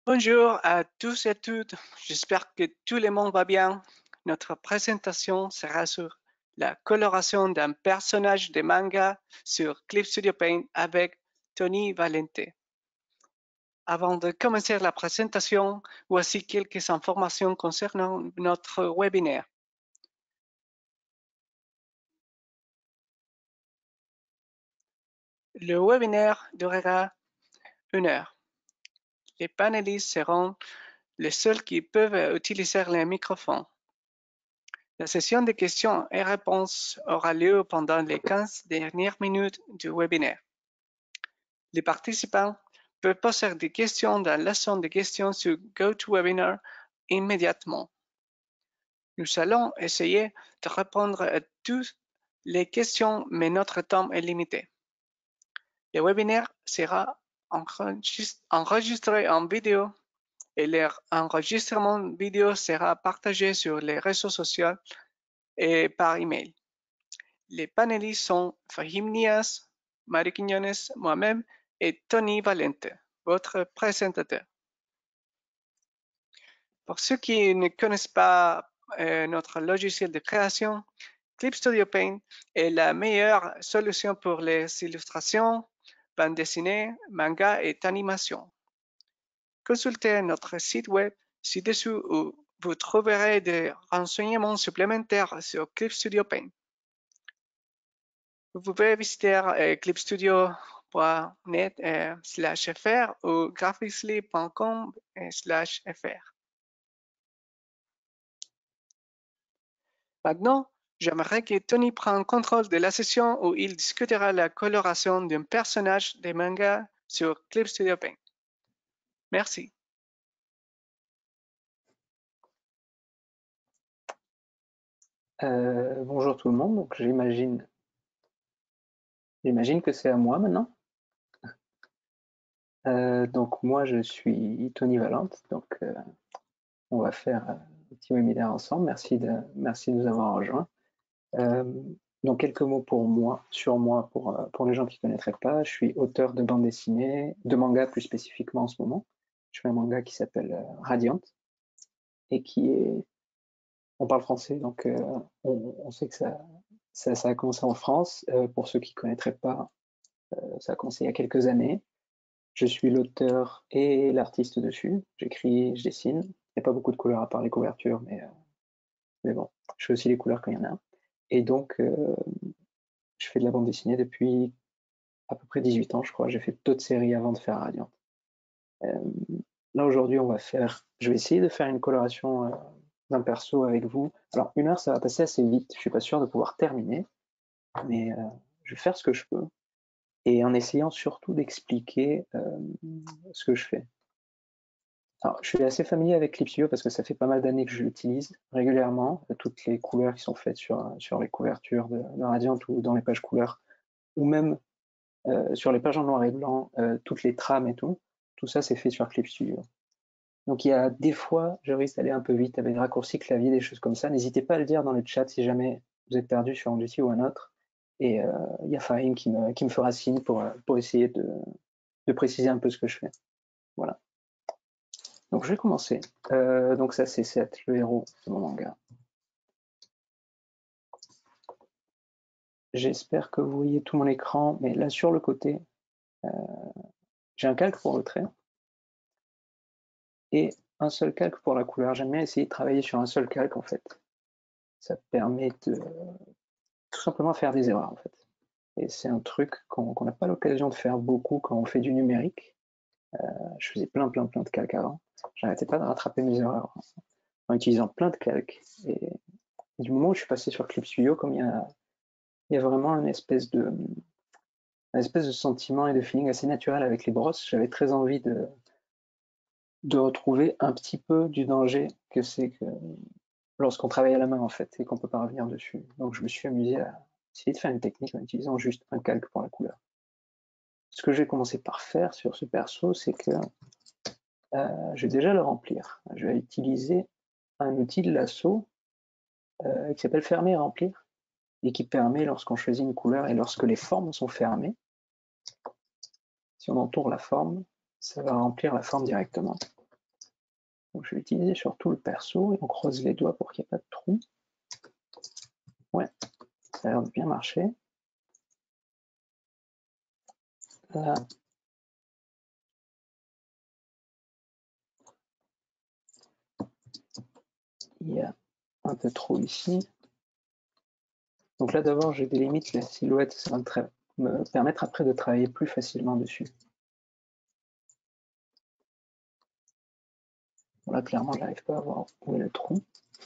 Bonjour à tous et toutes, j'espère que tout le monde va bien. Notre présentation sera sur la coloration d'un personnage de manga sur Clip Studio Paint avec Tony Valente. Avant de commencer la présentation, voici quelques informations concernant notre webinaire. Le webinaire durera 1 heure. Les panélistes seront les seuls qui peuvent utiliser le microphone. La session de questions et réponses aura lieu pendant les 15 dernières minutes du webinaire. Les participants peuvent poser des questions dans la zone de questions sur GoToWebinar immédiatement. Nous allons essayer de répondre à toutes les questions, mais notre temps est limité. Le webinaire sera enregistré en vidéo et leur enregistrement vidéo sera partagé sur les réseaux sociaux et par email. Les panélistes sont Fahim Nias, Marie Quiñones, moi-même et Tony Valente, votre présentateur. Pour ceux qui ne connaissent pas notre logiciel de création, Clip Studio Paint est la meilleure solution pour les illustrations, bandes dessinées, mangas et animations. Consultez notre site web ci-dessous où vous trouverez des renseignements supplémentaires sur Clip Studio Paint. Vous pouvez visiter clipstudio.net/fr ou graphicsly.com/fr. Maintenant, j'aimerais que Tony prenne contrôle de la session où il discutera la coloration d'un personnage de manga sur Clip Studio Paint. Merci. Bonjour tout le monde, donc j'imagine que c'est à moi maintenant. Donc moi je suis Tony Valente, donc on va faire un petit webinaire ensemble. Merci de nous avoir rejoints. Donc quelques mots sur moi pour les gens qui ne connaîtraient pas. Je suis auteur de bande dessinée, de manga plus spécifiquement en ce moment. Je fais un manga qui s'appelle Radiant et qui est, on parle français, donc on sait que ça a commencé en France. Pour ceux qui ne connaîtraient pas, ça a commencé il y a quelques années. Je suis l'auteur et l'artiste dessus. J'écris, je dessine. Il n'y a pas beaucoup de couleurs à part les couvertures, mais bon, je fais aussi les couleurs quand il y en a. Et donc, je fais de la bande dessinée depuis à peu près 18 ans, je crois. J'ai fait d'autres séries avant de faire Radiant. Là, aujourd'hui, je vais essayer de faire une coloration d'un perso avec vous. Alors, 1 heure, ça va passer assez vite. Je suis pas sûr de pouvoir terminer, mais je vais faire ce que je peux. Et en essayant surtout d'expliquer ce que je fais. Alors, je suis assez familier avec Clip Studio parce que ça fait pas mal d'années que je l'utilise régulièrement. Toutes les couleurs qui sont faites sur les couvertures de Radiant ou dans les pages couleurs, ou même sur les pages en noir et blanc, toutes les trames et tout ça c'est fait sur Clip Studio. Donc il y a des fois, je risque d'aller un peu vite avec des raccourcis clavier, des choses comme ça. N'hésitez pas à le dire dans le chat si jamais vous êtes perdu sur un outil ou un autre. Et il y a Fahim qui me fera signe pour essayer de préciser un peu ce que je fais. Voilà. Donc je vais commencer. Donc ça c'est Seth, le héros de mon manga. J'espère que vous voyez tout mon écran, mais là sur le côté, j'ai un calque pour le trait et un seul calque pour la couleur. J'aime bien essayer de travailler sur un seul calque en fait. Ça permet de tout simplement faire des erreurs en fait. Et c'est un truc qu'on n'a pas l'occasion de faire beaucoup quand on fait du numérique. Je faisais plein de calques avant. J'arrêtais pas de rattraper mes erreurs en utilisant plein de calques. Et du moment où je suis passé sur Clip Studio, comme il y a vraiment une espèce de sentiment et de feeling assez naturel avec les brosses, j'avais très envie de retrouver un petit peu du danger que c'est que lorsqu'on travaille à la main en fait et qu'on peut pas revenir dessus. Donc je me suis amusé à essayer de faire une technique en utilisant juste un calque pour la couleur. Ce que j'ai commencé par faire sur ce perso, c'est que je vais déjà le remplir. Je vais utiliser un outil de lasso qui s'appelle fermer et remplir et qui permet, lorsqu'on choisit une couleur et lorsque les formes sont fermées, si on entoure la forme, ça va remplir la forme directement. Donc, je vais utiliser sur tout le perso et on croise les doigts pour qu'il n'y ait pas de trou. Ouais, ça a l'air de bien marcher. Là, il y a un peu trop ici. Donc là, d'abord, je délimite la silhouette, ça va me permettre après de travailler plus facilement dessus. Bon, là, clairement, je n'arrive pas à voir où est le trou.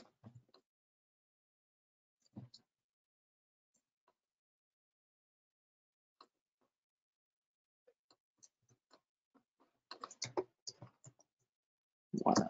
Voilà.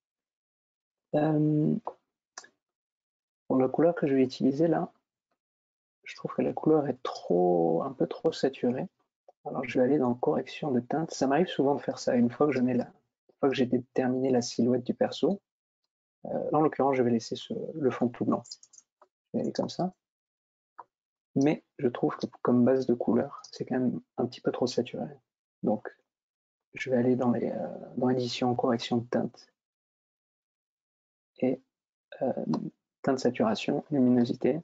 Pour la couleur que je vais utiliser là, je trouve que la couleur est un peu trop saturée. Alors je vais aller dans correction de teinte. Ça m'arrive souvent de faire ça une fois que une fois que j'ai déterminé la silhouette du perso. Là, en l'occurrence, je vais laisser le fond tout blanc. Je vais aller comme ça. Mais je trouve que comme base de couleur, c'est quand même un petit peu trop saturé. Donc, je vais aller dans édition, correction de teinte et teinte saturation, luminosité.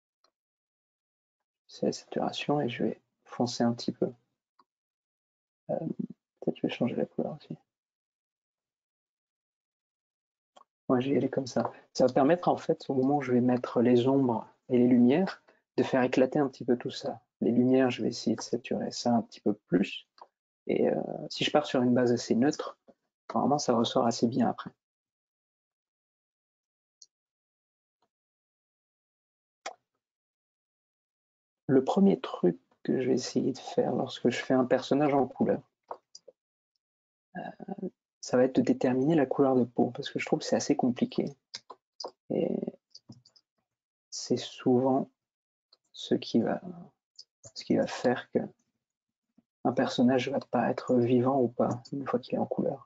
C'est la saturation et je vais foncer un petit peu. Peut-être que je vais changer la couleur aussi. Ouais, je vais y aller comme ça. Ça va permettre en fait, au moment où je vais mettre les ombres et les lumières, de faire éclater un petit peu tout ça. Les lumières, je vais essayer de saturer ça un petit peu plus. Et si je pars sur une base assez neutre, normalement ça ressort assez bien après. Le premier truc que je vais essayer de faire lorsque je fais un personnage en couleur, ça va être de déterminer la couleur de peau, parce que je trouve que c'est assez compliqué. Et c'est souvent ce qui va faire que un personnage va pas être vivant ou pas une fois qu'il est en couleur.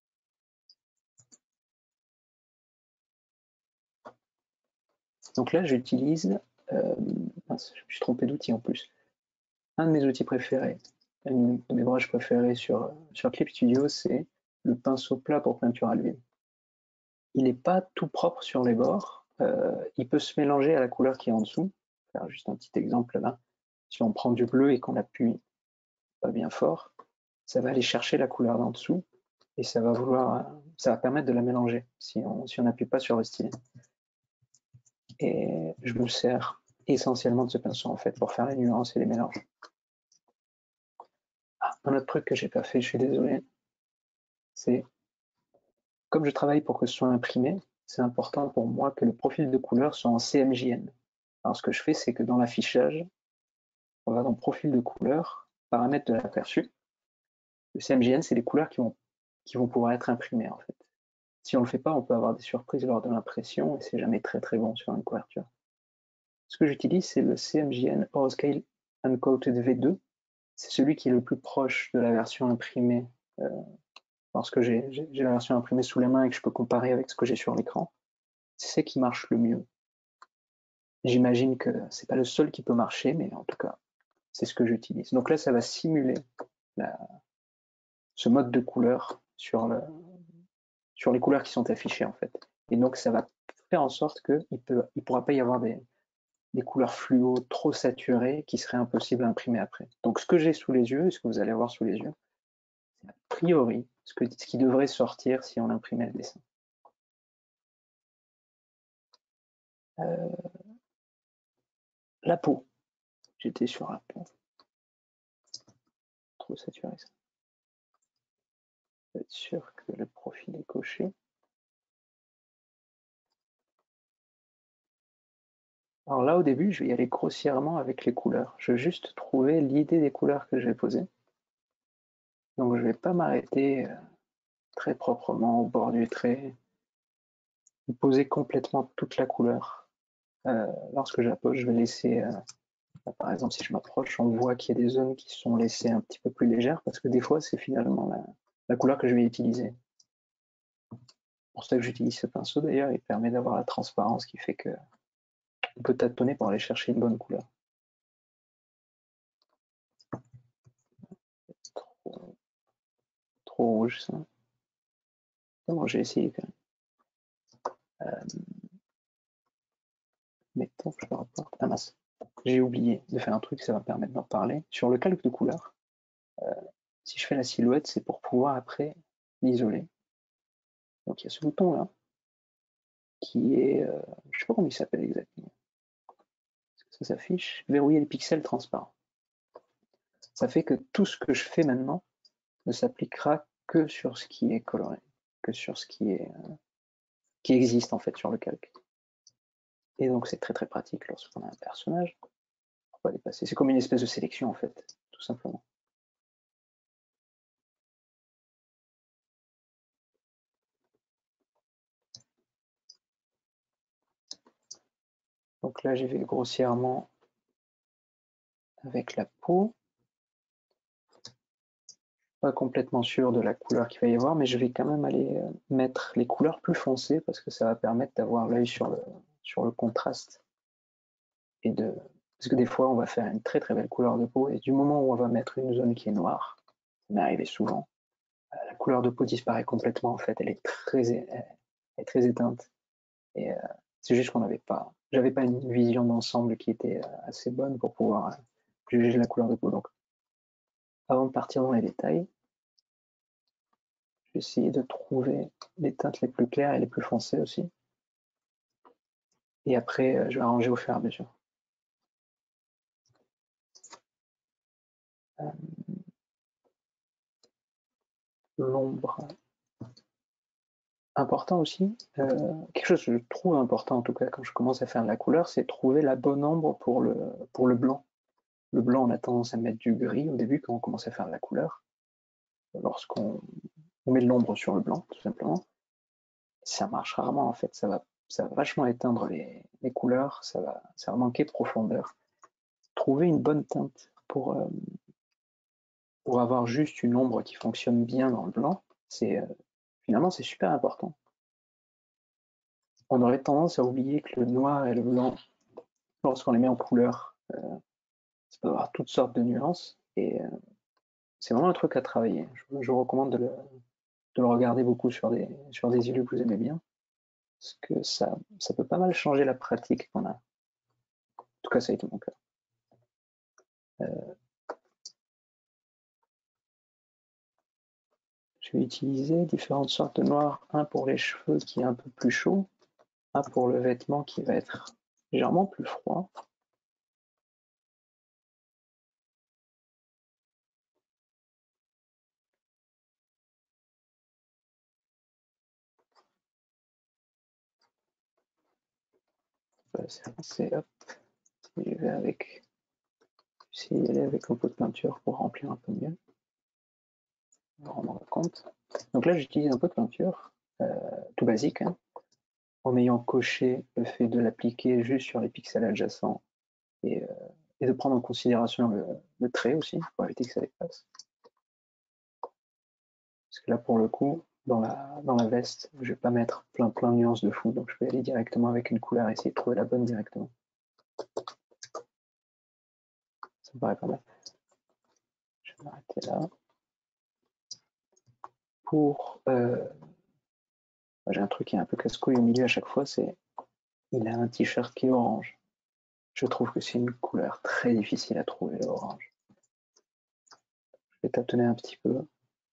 Donc là, j'utilise, je me suis trompé d'outil en plus, un de mes outils préférés, une de mes brushes préférées sur Clip Studio, c'est le pinceau plat pour peinture à l'huile. Il n'est pas tout propre sur les bords, il peut se mélanger à la couleur qui est en dessous. Je vais faire juste un petit exemple là. Si on prend du bleu et qu'on appuie pas bien fort, ça va aller chercher la couleur d'en dessous et ça va permettre de la mélanger si on n'appuie pas sur le stylet. Et je me sers essentiellement de ce pinceau en fait pour faire les nuances et les mélanges. Un autre truc que j'ai pas fait, je suis désolé, c'est comme je travaille pour que ce soit imprimé, c'est important pour moi que le profil de couleur soit en CMJN. Alors ce que je fais, c'est que dans l'affichage, on va dans profil de couleur, paramètres de l'aperçu. Le CMJN, c'est les couleurs qui vont pouvoir être imprimées en fait. Si on le fait pas, on peut avoir des surprises lors de l'impression et c'est jamais très très bon sur une couverture. Ce que j'utilise, c'est le CMJN Horoscale Uncoated V2. C'est celui qui est le plus proche de la version imprimée lorsque j'ai la version imprimée sous les mains et que je peux comparer avec ce que j'ai sur l'écran. C'est ce qui marche le mieux. J'imagine que c'est pas le seul qui peut marcher, mais en tout cas, c'est ce que j'utilise. Donc là, ça va simuler ce mode de couleur sur les couleurs qui sont affichées en fait. Et donc ça va faire en sorte qu'il ne pourra pas y avoir des couleurs fluo trop saturées qui seraient impossibles à imprimer après. Donc ce que j'ai sous les yeux, et ce que vous allez avoir sous les yeux, c'est a priori ce qui devrait sortir si on imprimait le dessin. La peau. J'étais sur la peau. Trop saturé ça. Je vais être sûr que le profil est coché. Alors là, au début, je vais y aller grossièrement avec les couleurs. Je vais juste trouver l'idée des couleurs que je vais poser. Donc je ne vais pas m'arrêter très proprement au bord du trait, poser complètement toute la couleur. Lorsque je la pose, je vais laisser, par exemple, si je m'approche, on voit qu'il y a des zones qui sont laissées un petit peu plus légères, parce que des fois, c'est finalement la couleur que je vais utiliser. C'est pour ça que j'utilise ce pinceau d'ailleurs, il permet d'avoir la transparence qui fait que on peut tâtonner pour aller chercher une bonne couleur. Trop rouge ça. Bon, j'ai essayé quand même. Mettons que je le reporte. Ah mince, j'ai oublié de faire un truc, ça va me permettre d'en parler. Sur le calque de couleur, si je fais la silhouette, c'est pour pouvoir après l'isoler. Donc il y a ce bouton là, qui est, je sais pas comment il s'appelle exactement. Ça s'affiche, verrouiller les pixels transparents. Ça fait que tout ce que je fais maintenant ne s'appliquera que sur ce qui est coloré, que sur ce qui existe en fait sur le calque. Et donc c'est très très pratique lorsqu'on a un personnage. On va dépasser. C'est comme une espèce de sélection en fait, tout simplement. Donc là, j'y vais grossièrement avec la peau. Pas complètement sûr de la couleur qu'il va y avoir, mais je vais quand même aller mettre les couleurs plus foncées parce que ça va permettre d'avoir l'œil sur le contraste. Parce que des fois, on va faire une très très belle couleur de peau et du moment où on va mettre une zone qui est noire, ça m'est arrivé souvent, la couleur de peau disparaît complètement en fait, elle est très éteinte. Et c'est juste j'avais pas une vision d'ensemble qui était assez bonne pour pouvoir juger la couleur de peau. Donc, avant de partir dans les détails, je vais essayer de trouver les teintes les plus claires et les plus foncées aussi. Et après, je vais arranger au fur et à mesure. L'ombre. Important aussi, quelque chose que je trouve important en tout cas quand je commence à faire de la couleur, c'est trouver la bonne ombre pour le blanc. Le blanc, on a tendance à mettre du gris au début quand on commence à faire de la couleur. Lorsqu'on met de l'ombre sur le blanc, tout simplement, ça marche rarement en fait. Ça va vachement éteindre les couleurs, ça va manquer de profondeur. Trouver une bonne teinte pour avoir juste une ombre qui fonctionne bien dans le blanc, finalement c'est super important. On aurait tendance à oublier que le noir et le blanc, lorsqu'on les met en couleur, ça peut avoir toutes sortes de nuances et c'est vraiment un truc à travailler. Je vous recommande de le regarder beaucoup sur des îlots que vous aimez bien, parce que ça peut pas mal changer la pratique qu'on a. En tout cas, ça a été mon cas. Je vais utiliser différentes sortes de noir, un pour les cheveux qui est un peu plus chaud, un pour le vêtement qui va être légèrement plus froid. C'est hop, j'y vais avec, j'essaie d'y aller avec un pot de peinture pour remplir un peu mieux. On va rendre compte. Donc là, j'utilise un pot de peinture, tout basique, hein, en ayant coché le fait de l'appliquer juste sur les pixels adjacents et de prendre en considération le trait aussi, pour éviter que ça dépasse. Parce que là, pour le coup, dans la veste, je ne vais pas mettre plein de nuances de fou, donc je vais aller directement avec une couleur et essayer de trouver la bonne directement. Ça me paraît pas mal. Je vais m'arrêter là. J'ai un truc qui est un peu casse-couille au milieu à chaque fois, c'est il a un t-shirt qui est orange. Je trouve que c'est une couleur très difficile à trouver, l'orange. Je vais tâtonner un petit peu.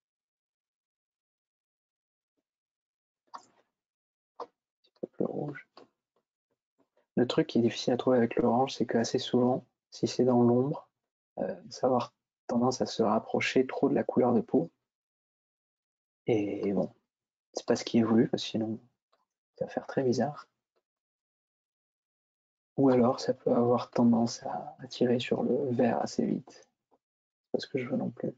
Le rouge. Le truc qui est difficile à trouver avec l'orange, c'est qu'assez souvent, si c'est dans l'ombre, ça va avoir tendance à se rapprocher trop de la couleur de peau. Et bon, c'est pas ce qui est voulu, parce que sinon, ça va faire très bizarre. Ou alors, ça peut avoir tendance à tirer sur le vert assez vite. C'est pas ce que je veux non plus.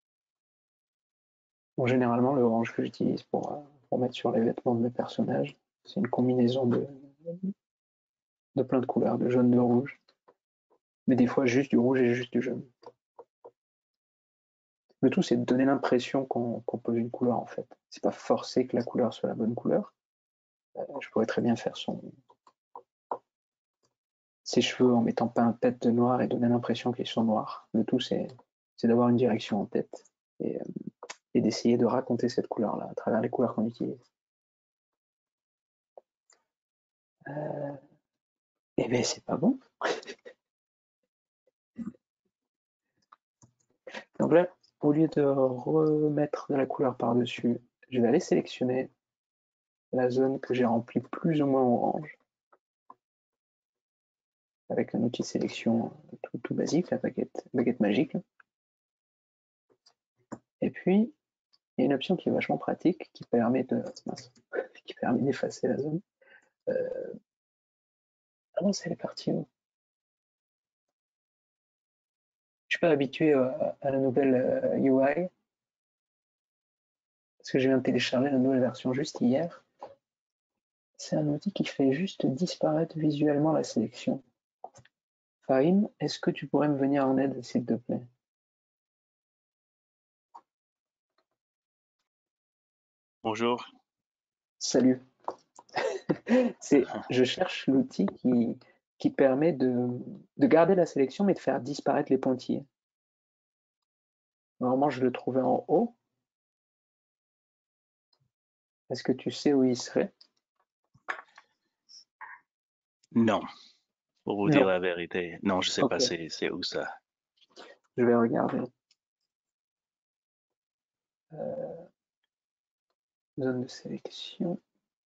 Bon, généralement, l'orange que j'utilise pour mettre sur les vêtements de mes personnages, c'est une combinaison de plein de couleurs, de jaune, de rouge. Mais des fois, juste du rouge et juste du jaune. Le tout, c'est de donner l'impression qu'on pose une couleur, en fait. C'est pas forcé que la couleur soit la bonne couleur. Je pourrais très bien faire ses cheveux en mettant pas un pet de noir et donner l'impression qu'ils sont noirs. Le tout, c'est d'avoir une direction en tête. Et et d'essayer de raconter cette couleur-là à travers les couleurs qu'on utilise. Eh bien, c'est pas bon. Donc là, au lieu de remettre de la couleur par-dessus, je vais aller sélectionner la zone que j'ai remplie plus ou moins orange avec un outil de sélection tout basique, la baguette magique. Et puis, il y a une option qui est vachement pratique qui permet d'effacer la zone. Ah non, c'est les parties où je suis pas habitué à la nouvelle UI parce que je viens de télécharger la nouvelle version juste hier. C'est un outil qui fait juste disparaître visuellement la sélection. Fahim, est-ce que tu pourrais me venir en aide, s'il te plaît? Bonjour. Salut. Je cherche l'outil qui permet de garder la sélection mais de faire disparaître les pointillés. Normalement, je le trouvais en haut. Est-ce que tu sais où il serait? Non, pour vous dire Non. la vérité. Non, je sais pas Ok. c'est où ça. Je vais regarder. Zone de sélection.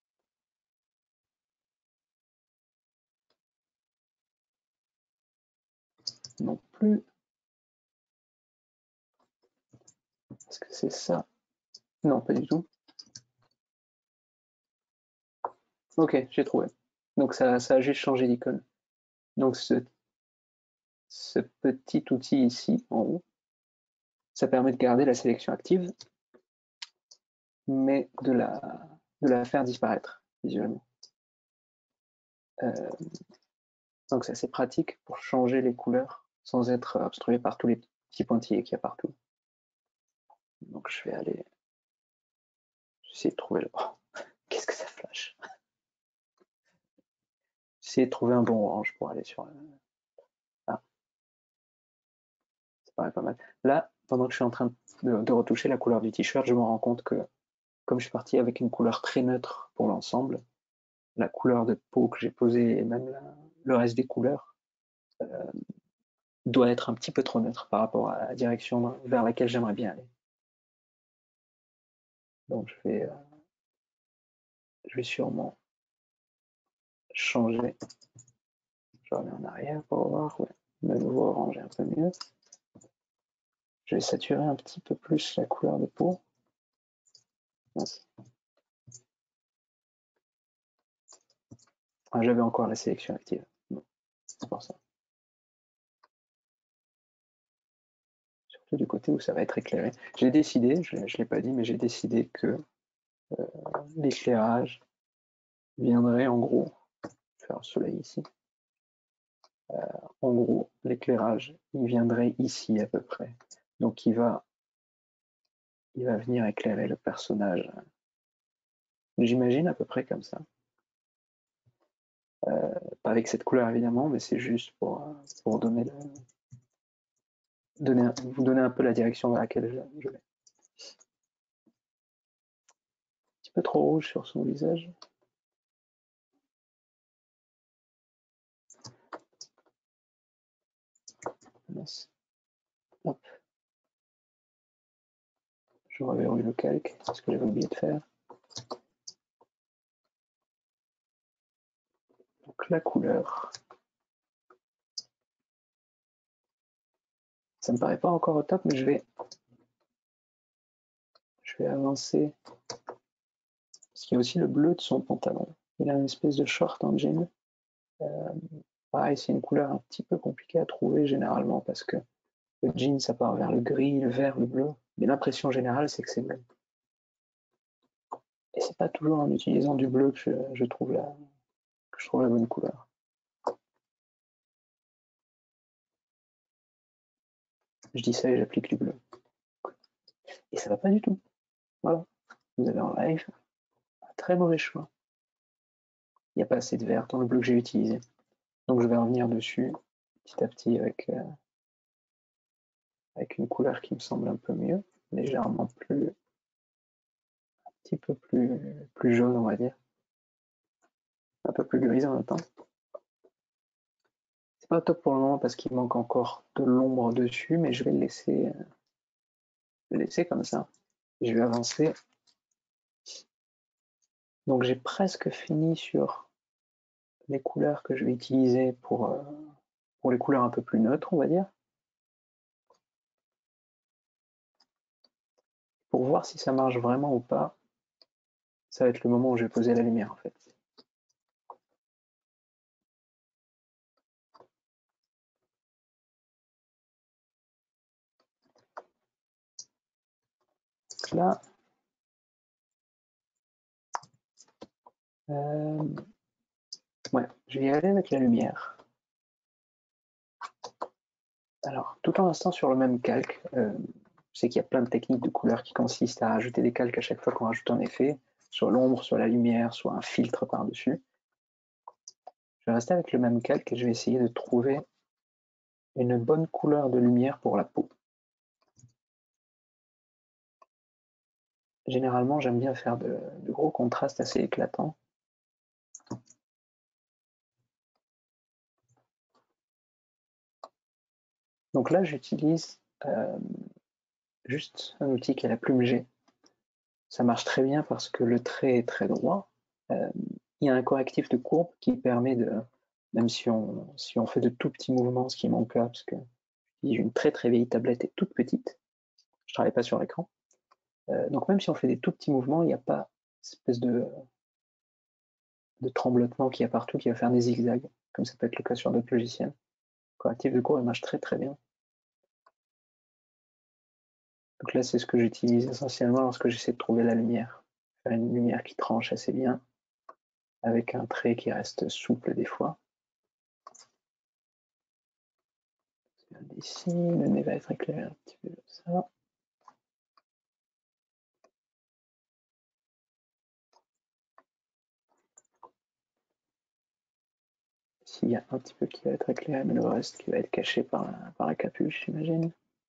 Non plus. Est-ce que c'est ça? Non, pas du tout. Ok, j'ai trouvé. Donc ça a juste changé d'icône. Donc ce petit outil ici, en haut, ça permet de garder la sélection active, mais de la faire disparaître visuellement. Donc c'est assez pratique pour changer les couleurs sans être obstrué par tous les petits pointillés qu'il y a partout. Donc je vais essayer de trouver le... Oh, qu'est-ce que ça flash? Essayer de trouver un bon orange pour aller sur... Ah, ça paraît pas mal. Là, pendant que je suis en train de retoucher la couleur du t-shirt, je me rends compte que comme je suis parti avec une couleur très neutre pour l'ensemble, la couleur de peau que j'ai posée et même le reste des couleurs doit être un petit peu trop neutre par rapport à la direction vers laquelle j'aimerais bien aller. Donc je vais sûrement changer. Je reviens en arrière pour voir. Ouais. Le nouveau orange est un peu mieux. Je vais saturer un petit peu plus la couleur de peau. Ah, j'avais encore la sélection active. Bon, c'est pour ça. Surtout du côté où ça va être éclairé. J'ai décidé, je ne l'ai pas dit, mais j'ai décidé que l'éclairage viendrait en gros, je vais faire le soleil ici, en gros l'éclairage il viendrait ici à peu près, donc il va venir éclairer le personnage, j'imagine à peu près comme ça, pas avec cette couleur évidemment, mais c'est juste pour donner vous donner un peu la direction dans laquelle je vais. Un petit peu trop rouge sur son visage. Hop. Je reverrouille le calque, c'est ce que j'avais oublié de faire. Donc la couleur. Ça me paraît pas encore au top, mais je vais avancer. Parce qu'il y a aussi le bleu de son pantalon. Il a une espèce de short en jean. Pareil, c'est une couleur un petit peu compliquée à trouver généralement parce que le jean, ça part vers le gris, le vert, le bleu. Mais l'impression générale, c'est que c'est bleu. Et c'est pas toujours en utilisant du bleu que je trouve la bonne couleur. Je dis ça et j'applique du bleu. Et ça va pas du tout. Voilà. Vous avez en live un très mauvais choix. Il n'y a pas assez de vert dans le bleu que j'ai utilisé. Donc je vais revenir dessus petit à petit avec une couleur qui me semble un peu mieux. légèrement plus, un petit peu plus jaune, on va dire. Un peu plus grise en même temps. C'est pas top pour le moment parce qu'il manque encore de l'ombre dessus, mais je vais le laisser comme ça. Je vais avancer. Donc j'ai presque fini sur les couleurs que je vais utiliser pour les couleurs un peu plus neutres, on va dire. Pour voir si ça marche vraiment ou pas, ça va être le moment où je vais poser la lumière en fait. Donc là, ouais, je vais y aller avec la lumière. Alors, tout en restant sur le même calque, je sais qu'il y a plein de techniques de couleurs qui consistent à ajouter des calques à chaque fois qu'on rajoute un effet, soit l'ombre, soit la lumière, soit un filtre par-dessus. Je vais rester avec le même calque et je vais essayer de trouver une bonne couleur de lumière pour la peau. Généralement, j'aime bien faire de gros contrastes assez éclatants. Donc là, j'utilise juste un outil qui est la plume G. Ça marche très bien parce que le trait est très droit. Il y a un correctif de courbe qui permet de, même si on fait de tout petits mouvements, ce qui est mon cas, parce que j'ai une très très vieille tablette et toute petite, je travaille pas sur l'écran. Donc même si on fait des tout petits mouvements, il n'y a pas cette espèce de tremblotement qu'il y a partout qui va faire des zigzags, comme ça peut être le cas sur d'autres logiciels. Le correctif de courbe il marche très très bien. Donc là, c'est ce que j'utilise essentiellement lorsque j'essaie de trouver la lumière. Faire une lumière qui tranche assez bien, avec un trait qui reste souple des fois. Ici, le nez va être éclairé un petit peu comme ça. Ici, il y a un petit peu qui va être éclairé, mais le reste qui va être caché par la capuche, j'imagine.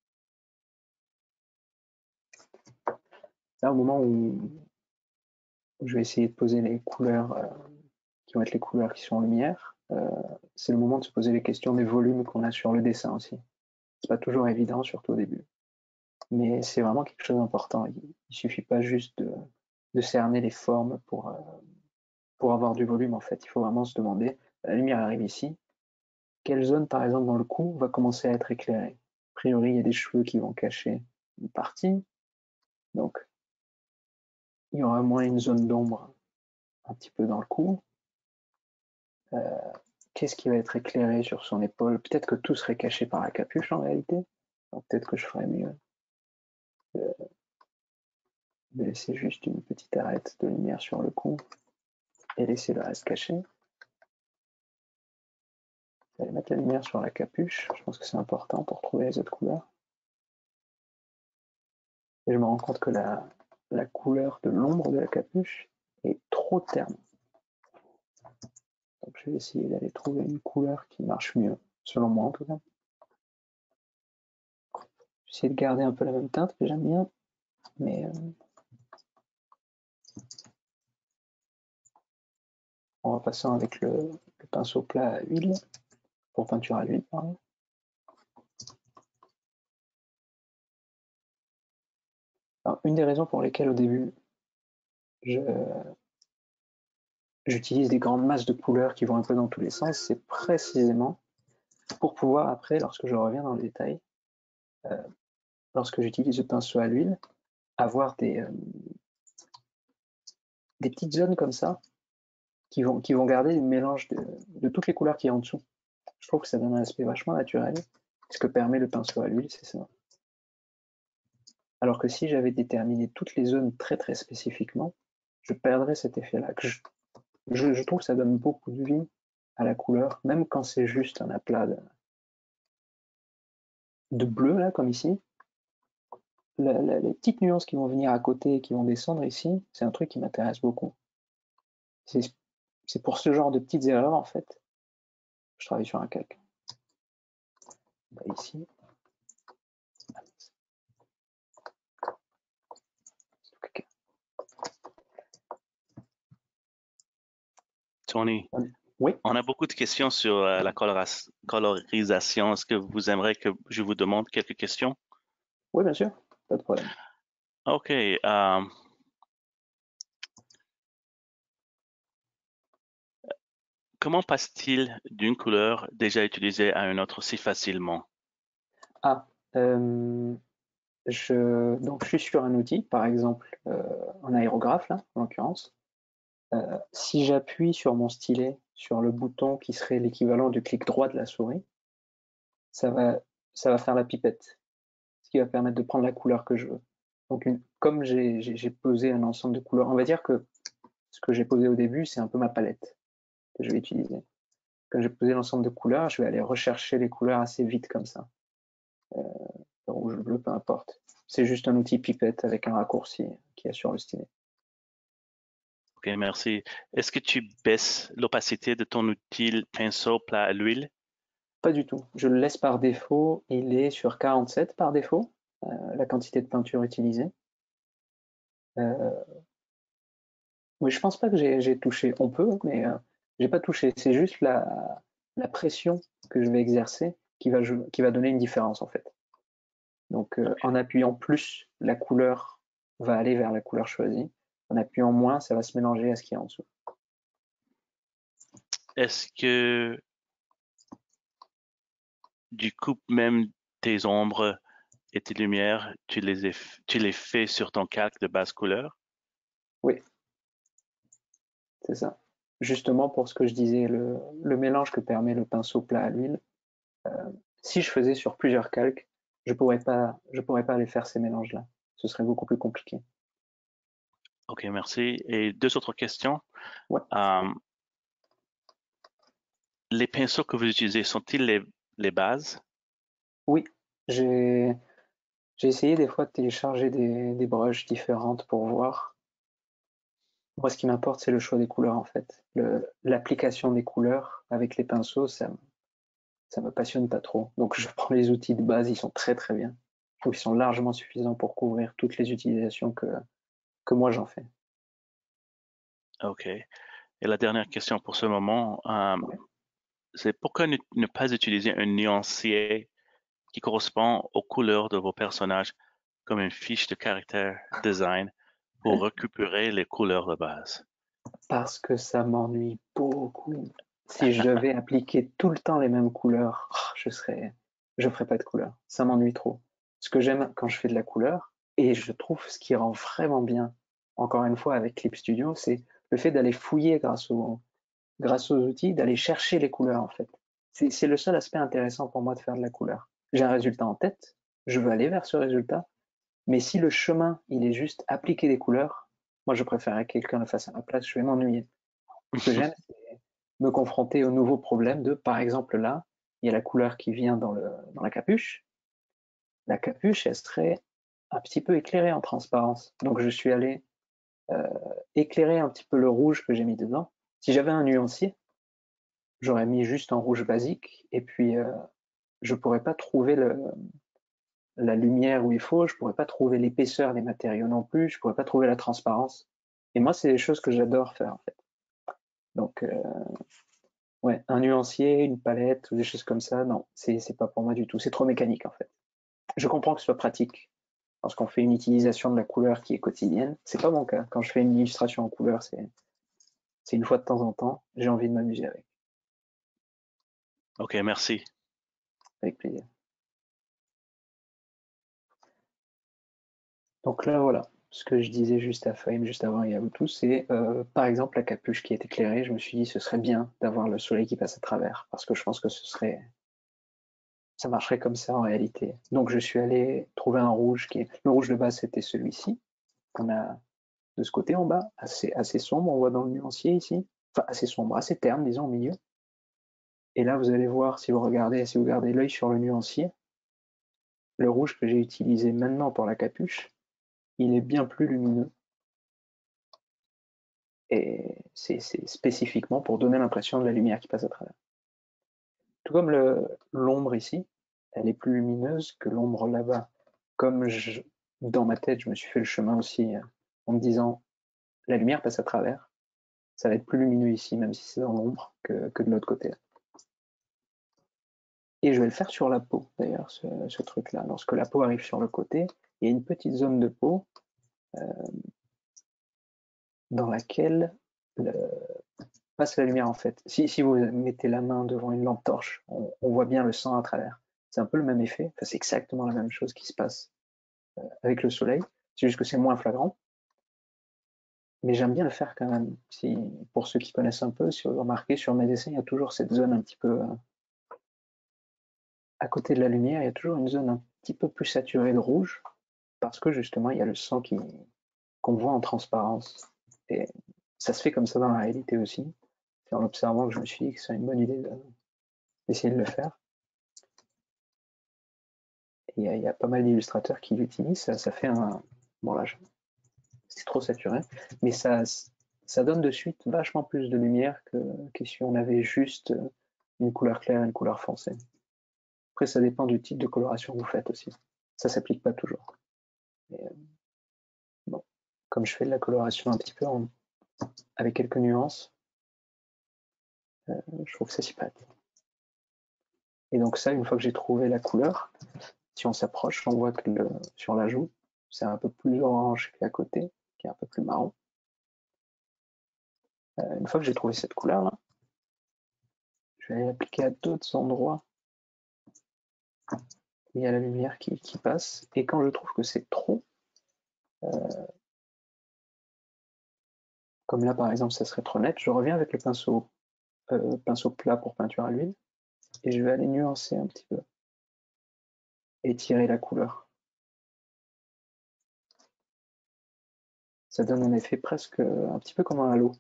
Là, au moment où je vais essayer de poser les couleurs qui vont être les couleurs qui sont en lumière, c'est le moment de se poser les questions des volumes qu'on a sur le dessin aussi. C'est pas toujours évident, surtout au début. Mais c'est vraiment quelque chose d'important. Il suffit pas juste de cerner les formes pour avoir du volume, en fait. Il faut vraiment se demander, la lumière arrive ici, quelle zone, par exemple, dans le cou, va commencer à être éclairée? A priori, il y a des cheveux qui vont cacher une partie, donc il y aura au moins une zone d'ombre un petit peu dans le cou. Qu'est-ce qui va être éclairé sur son épaule? Peut-être que tout serait caché par la capuche en réalité. Peut-être que je ferais mieux de laisser juste une petite arête de lumière sur le cou et laisser le reste caché. Je vais mettre la lumière sur la capuche, je pense que c'est important pour trouver les autres couleurs. Et je me rends compte que la couleur de l'ombre de la capuche est trop terne. Donc je vais essayer d'aller trouver une couleur qui marche mieux, selon moi en tout cas. J'essaie de garder un peu la même teinte que j'aime bien, mais en repassant avec le pinceau plat à huile, pour peinture à l'huile, pardon. Alors, une des raisons pour lesquelles au début j'utilise des grandes masses de couleurs qui vont un peu dans tous les sens, c'est précisément pour pouvoir après, lorsque je reviens dans le détail, lorsque j'utilise le pinceau à l'huile, avoir des petites zones comme ça qui vont garder le mélange de toutes les couleurs qui y a en dessous. Je trouve que ça donne un aspect vachement naturel. Ce que permet le pinceau à l'huile, c'est ça. Alors que si j'avais déterminé toutes les zones très très spécifiquement, je perdrais cet effet-là. Je trouve que ça donne beaucoup de vie à la couleur, même quand c'est juste un aplat de bleu, là, comme ici. Les petites nuances qui vont venir à côté et qui vont descendre ici, c'est un truc qui m'intéresse beaucoup. C'est pour ce genre de petites erreurs, en fait, je travaille sur un calque. Ici. Tony, Oui, on a beaucoup de questions sur la colorisation. Est-ce que vous aimeriez que je vous demande quelques questions? oui, bien sûr, pas de problème. OK. Comment passe-t-il d'une couleur déjà utilisée à une autre si facilement? Ah, donc je suis sur un outil, par exemple un aérographe, là, en l'occurrence. Si j'appuie sur mon stylet, sur le bouton qui serait l'équivalent du clic droit de la souris, ça va, ça va faire la pipette, ce qui va permettre de prendre la couleur que je veux. Donc, comme j'ai posé un ensemble de couleurs, on va dire que ce que j'ai posé au début, c'est un peu ma palette que je vais utiliser. Quand j'ai posé l'ensemble de couleurs, je vais aller rechercher les couleurs assez vite comme ça. Rouge, bleu, peu importe. C'est juste un outil pipette avec un raccourci qui est sur le stylet. OK, merci. Est-ce que tu baisses l'opacité de ton outil pinceau plat à l'huile? Pas du tout. Je le laisse par défaut. Il est sur 47 par défaut, la quantité de peinture utilisée. Oui, je pense pas que j'ai touché. On peut, mais j'ai pas touché. C'est juste la pression que je vais exercer qui va donner une différence en fait. Donc en appuyant plus, la couleur va aller vers la couleur choisie. En appuyant moins, ça va se mélanger à ce qu'il y a en dessous. Est-ce que du coup, même tes ombres et tes lumières, tu les fais sur ton calque de base couleur? Oui, c'est ça. Justement pour ce que je disais, le mélange que permet le pinceau plat à l'huile, si je faisais sur plusieurs calques, je pourrais pas aller faire ces mélanges-là. Ce serait beaucoup plus compliqué. OK, merci. Et deux autres questions. Ouais. Les pinceaux que vous utilisez, sont-ils les bases? Oui, j'ai essayé des fois de télécharger des brushes différentes pour voir. Moi, ce qui m'importe, c'est le choix des couleurs en fait. L'application des couleurs avec les pinceaux, ça me passionne pas trop. Donc je prends les outils de base, ils sont très très bien. Je trouve qu'ils sont largement suffisants pour couvrir toutes les utilisations que moi j'en fais. OK. Et la dernière question pour ce moment, Ouais. c'est pourquoi ne pas utiliser un nuancier qui correspond aux couleurs de vos personnages comme une fiche de caractère design pour récupérer les couleurs de base? Parce que ça m'ennuie beaucoup. Si je devais appliquer tout le temps les mêmes couleurs, je ferais pas de couleur. Ça m'ennuie trop. Ce que j'aime quand je fais de la couleur, et je trouve ce qui rend vraiment bien, encore une fois avec Clip Studio, c'est le fait d'aller fouiller grâce aux outils, d'aller chercher les couleurs en fait. C'est le seul aspect intéressant pour moi de faire de la couleur. J'ai un résultat en tête, je veux aller vers ce résultat, mais si le chemin il est juste appliquer des couleurs, moi je préférerais que quelqu'un le fasse à ma place, je vais m'ennuyer. Ce que j'aime, c'est me confronter aux nouveaux problèmes de, par exemple là, il y a la couleur qui vient dans la capuche. La capuche, elle serait un petit peu éclairée en transparence. Donc je suis allé éclairer un petit peu le rouge que j'ai mis dedans. Si j'avais un nuancier, j'aurais mis juste en rouge basique et puis je pourrais pas trouver la lumière où il faut, je pourrais pas trouver l'épaisseur des matériaux non plus, je pourrais pas trouver la transparence. Et moi, c'est des choses que j'adore faire en fait. Donc ouais, un nuancier, une palette ou des choses comme ça, non, c'est pas pour moi du tout. C'est trop mécanique en fait. Je comprends que ce soit pratique lorsqu'on fait une utilisation de la couleur qui est quotidienne. C'est pas mon cas. Quand je fais une illustration en couleur, c'est une fois de temps en temps. J'ai envie de m'amuser OK, merci. avec plaisir. Donc là, voilà, ce que je disais juste à Fahim, juste avant et à vous tous, c'est par exemple la capuche qui est éclairée. Je me suis dit ce serait bien d'avoir le soleil qui passe à travers parce que je pense que ça marcherait comme ça en réalité. Donc je suis allé trouver un rouge le rouge de base, c'était celui-ci qu'on a de ce côté en bas, assez sombre, on voit dans le nuancier ici, enfin assez sombre, assez terne disons au milieu. Et là vous allez voir si vous gardez l'œil sur le nuancier, le rouge que j'ai utilisé maintenant pour la capuche, il est bien plus lumineux. Et c'est spécifiquement pour donner l'impression de la lumière qui passe à travers. Tout comme l'ombre ici, elle est plus lumineuse que l'ombre là-bas. Comme dans ma tête, je me suis fait le chemin aussi en me disant la lumière passe à travers. ça va être plus lumineux ici, même si c'est dans l'ombre, que de l'autre côté. Et je vais le faire sur la peau, d'ailleurs, ce truc-là. Lorsque la peau arrive sur le côté, il y a une petite zone de peau dans laquelle passe la lumière, en fait. Si vous mettez la main devant une lampe torche, on voit bien le sang à travers. C'est un peu le même effet. Enfin, c'est exactement la même chose qui se passe avec le soleil. C'est juste que c'est moins flagrant. Mais j'aime bien le faire quand même. Pour ceux qui connaissent un peu, si vous remarquez sur mes dessins, il y a toujours cette zone un petit peu à côté de la lumière, il y a toujours une zone un petit peu plus saturée de rouge, parce que justement, il y a le sang qu'on voit en transparence. Et ça se fait comme ça dans la réalité aussi. C'est en l'observant que je me suis dit que c'est une bonne idée d'essayer de le faire. Et il y a pas mal d'illustrateurs qui l'utilisent. Ça fait un... Bon là, c'est trop saturé, mais ça donne de suite vachement plus de lumière que si on avait juste une couleur claire et une couleur foncée. Après, ça dépend du type de coloration que vous faites aussi. Ça s'applique pas toujours. Mais, bon, comme je fais de la coloration un petit peu avec quelques nuances, je trouve que c'est sympathique. Et donc ça, une fois que j'ai trouvé la couleur, si on s'approche, on voit que sur la joue, c'est un peu plus orange qu'à côté, qui est un peu plus marron. Une fois que j'ai trouvé cette couleur-là, je vais aller l'appliquer à d'autres endroits où il y a la lumière qui passe. Et quand je trouve que c'est trop, comme là par exemple ça serait trop net, je reviens avec le pinceau plat pour peinture à l'huile et je vais aller nuancer un petit peu et tirer la couleur. Ça donne un effet presque un petit peu comme un halo.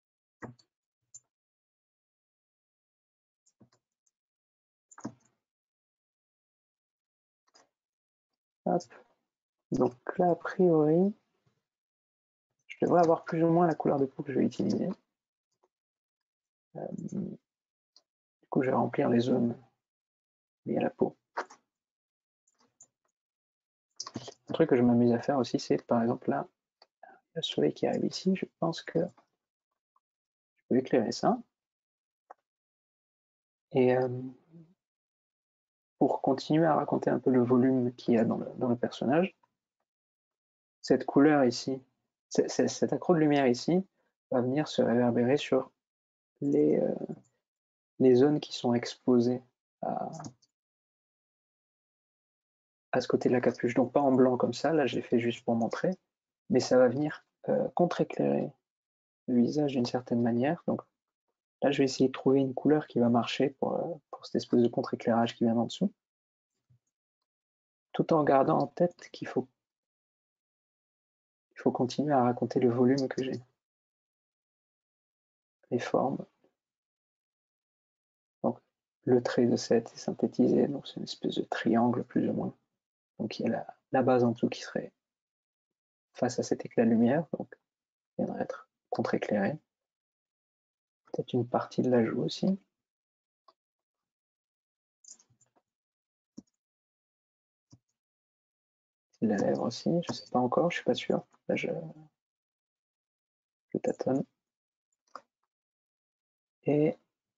Hop. Donc là, a priori, je devrais avoir plus ou moins la couleur de peau que je vais utiliser. Du coup, je vais remplir les zones liées à la peau. Un truc que je m'amuse à faire aussi, c'est par exemple là, le soleil qui arrive ici, je pense que je peux éclairer ça. Et pour continuer à raconter un peu le volume qu'il y a dans le personnage, cette couleur ici, cet accro de lumière ici, va venir se réverbérer sur les zones qui sont exposées à ce côté de la capuche. Donc pas en blanc comme ça, là je l'ai fait juste pour montrer, mais ça va venir contre-éclairer le visage d'une certaine manière. Donc là je vais essayer de trouver une couleur qui va marcher pour cette espèce de contre-éclairage qui vient en dessous, tout en gardant en tête qu'il faut continuer à raconter le volume que j'ai. Les formes. Donc le trait de 7 est synthétisé, donc c'est une espèce de triangle plus ou moins. Donc il y a la base en dessous qui serait face à cet éclat de lumière, donc il viendrait être contre-éclairé. Peut-être une partie de la joue aussi. La lèvre aussi, je ne sais pas encore, je ne suis pas sûr. Là, je tâtonne. Et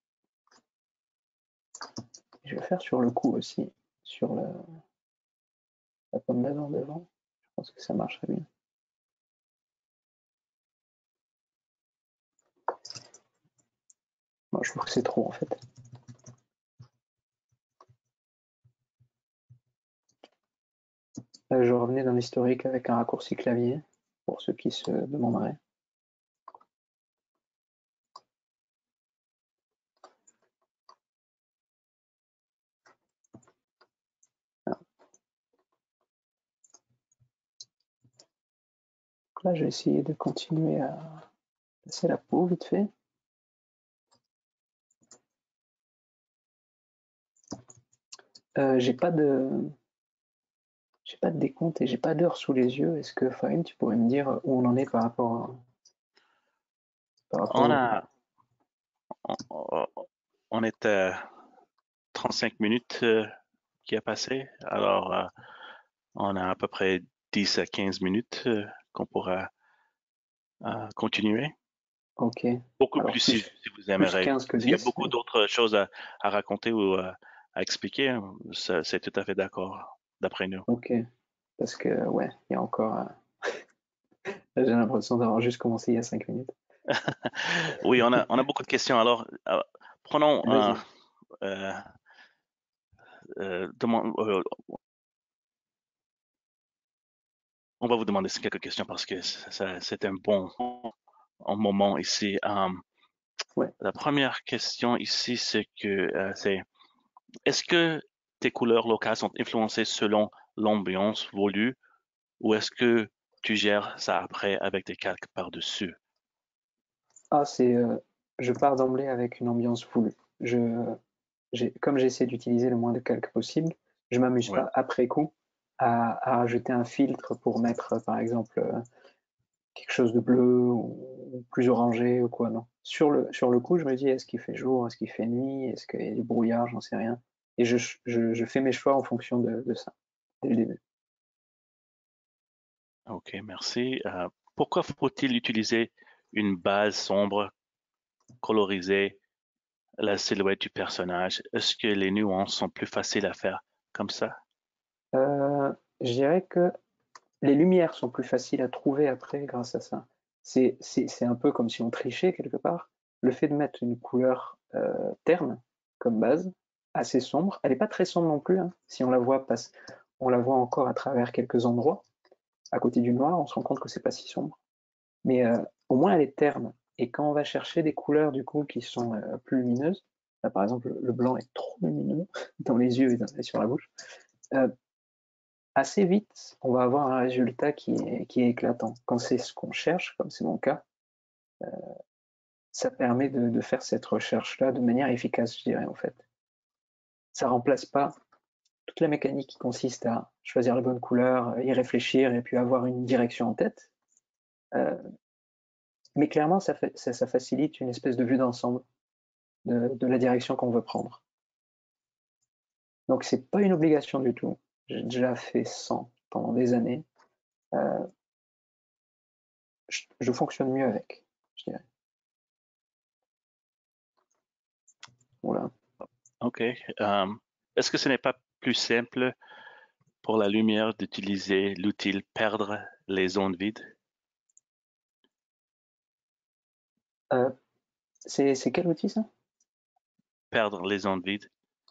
je vais faire sur le cou aussi, sur la pomme d'Adam devant. Je pense que ça marcherait bien. Moi, je trouve que c'est trop en fait. Là, je revenais dans l'historique avec un raccourci clavier, pour ceux qui se demanderaient. Voilà. Donc là, je vais essayer de continuer à passer la peau vite fait. J'ai pas de décompte et j'ai pas d'heure sous les yeux. Est-ce que Fahim, tu pourrais me dire où on en est par rapport On est à 35 minutes qui a passé. Alors, on a à peu près 10 à 15 minutes qu'on pourra continuer. Ok. Beaucoup Alors plus plus, si vous plus aimeriez. 15 que S'il y a 10. beaucoup d'autres choses à raconter ou à expliquer, hein, c'est tout à fait d'accord, d'après nous. Ok. Parce que, ouais, il y a encore... j'ai l'impression d'avoir juste commencé il y a 5 minutes. Oui, on a beaucoup de questions. Alors, prenons Vas-y. euh, demande- on va vous demander quelques questions parce que c'est un bon moment ici. Ouais. La première question ici, c'est est-ce que tes couleurs locales sont influencées selon l'ambiance voulue ou est-ce que tu gères ça après avec des calques par-dessus? Ah, je pars d'emblée avec une ambiance voulue. Comme j'essaie d'utiliser le moins de calques possible, je m'amuse Oui, pas après coup à rajouter un filtre pour mettre, par exemple, quelque chose de bleu ou plus orangé ou quoi, non. Sur le coup, je me dis, est-ce qu'il fait jour, est-ce qu'il fait nuit, est-ce qu'il y a du brouillard, j'en sais rien. Et je fais mes choix en fonction de ça, dès le début. ok, merci. Pourquoi faut-il utiliser une base sombre coloriser la silhouette du personnage? Est-ce que les nuances sont plus faciles à faire comme ça? Je dirais que les lumières sont plus faciles à trouver après grâce à ça. C'est un peu comme si on trichait quelque part. Le fait de mettre une couleur terne comme base, assez sombre, elle n'est pas très sombre non plus, hein. Si on la voit on la voit encore à travers quelques endroits, à côté du noir, on se rend compte que c'est pas si sombre. Mais au moins elle est terne. Et quand on va chercher des couleurs du coup qui sont plus lumineuses, là, par exemple le blanc est trop lumineux dans les yeux et sur la bouche, euh, assez vite, on va avoir un résultat qui est éclatant. Quand c'est ce qu'on cherche, comme c'est mon cas, ça permet de faire cette recherche-là de manière efficace, je dirais, en fait. Ça remplace pas toute la mécanique qui consiste à choisir la bonne couleur, y réfléchir et puis avoir une direction en tête. Euh, mais clairement, ça facilite une espèce de vue d'ensemble de la direction qu'on veut prendre. Donc, c'est pas une obligation du tout. J'ai déjà fait 100 pendant des années. Euh, je fonctionne mieux avec, je dirais. Voilà. Ok. Est-ce que ce n'est pas plus simple pour la lumière d'utiliser l'outil perdre les zones vides? C'est quel outil ça? Perdre les zones vides.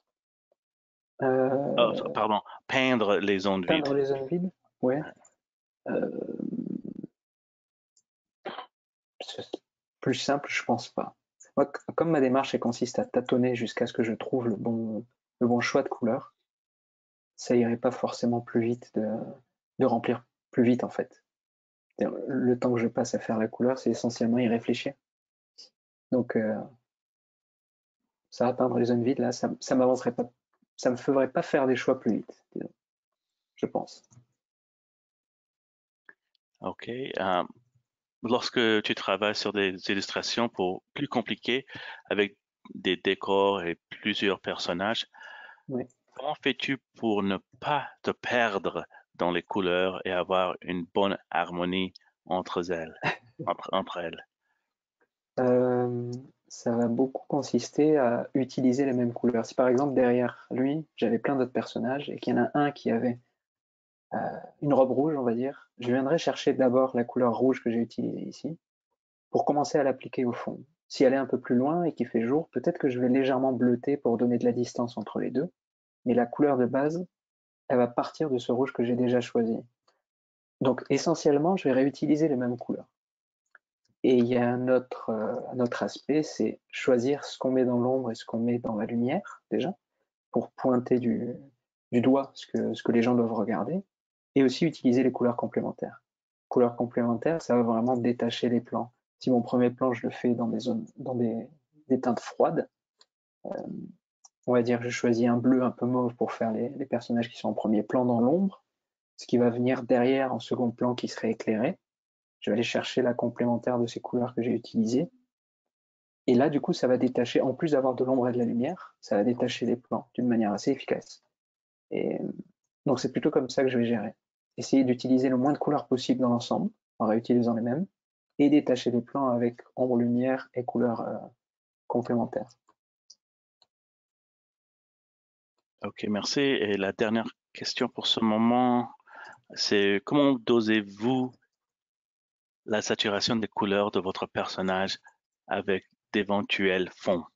Oh, Euh, pardon, peindre les zones vides. Peindre les zones vides? Ouais. Euh, c'est plus simple, je pense pas. Moi, comme ma démarche elle consiste à tâtonner jusqu'à ce que je trouve le bon choix de couleur, ça irait pas forcément plus vite de remplir plus vite en fait. Le temps que je passe à faire la couleur, c'est essentiellement y réfléchir. Donc ça, peindre les zones vides, là, ça m'avancerait pas, ça me ferait pas faire des choix plus vite, disons, je pense. Ok. Lorsque tu travailles sur des illustrations plus compliquées avec des décors et plusieurs personnages, Ouais. comment fais-tu pour ne pas te perdre dans les couleurs et avoir une bonne harmonie entre elles, entre elles? Euh, Ça va beaucoup consister à utiliser les mêmes couleurs. Si par exemple derrière lui, j'avais plein d'autres personnages et qu'il y en a un qui avait euh, une robe rouge, on va dire, je viendrais chercher d'abord la couleur rouge que j'ai utilisée ici pour commencer à l'appliquer au fond. Si elle est un peu plus loin et qu'il fait jour, peut-être que je vais légèrement bleuter pour donner de la distance entre les deux, mais la couleur de base, elle va partir de ce rouge que j'ai déjà choisi. Donc essentiellement, je vais réutiliser les mêmes couleurs. Et il y a un autre aspect, c'est choisir ce qu'on met dans l'ombre et ce qu'on met dans la lumière, déjà, pour pointer du doigt ce que les gens doivent regarder, et aussi utiliser les couleurs complémentaires. Couleurs complémentaires, ça va vraiment détacher les plans. Si mon premier plan, je le fais dans des zones, des teintes froides, euh, on va dire que je choisis un bleu un peu mauve pour faire les personnages qui sont en premier plan dans l'ombre, ce qui va venir derrière en second plan qui serait éclairé. Je vais aller chercher la complémentaire de ces couleurs que j'ai utilisées. Et là, du coup, ça va détacher, en plus d'avoir de l'ombre et de la lumière, ça va détacher les plans d'une manière assez efficace. Et donc, c'est plutôt comme ça que je vais gérer. Essayer d'utiliser le moins de couleurs possible dans l'ensemble, en réutilisant les mêmes, et détacher les plans avec ombre, lumière et couleurs complémentaires. Ok, merci. Et la dernière question pour ce moment, c'est comment dosez-vous la saturation des couleurs de votre personnage avec d'éventuels fonds?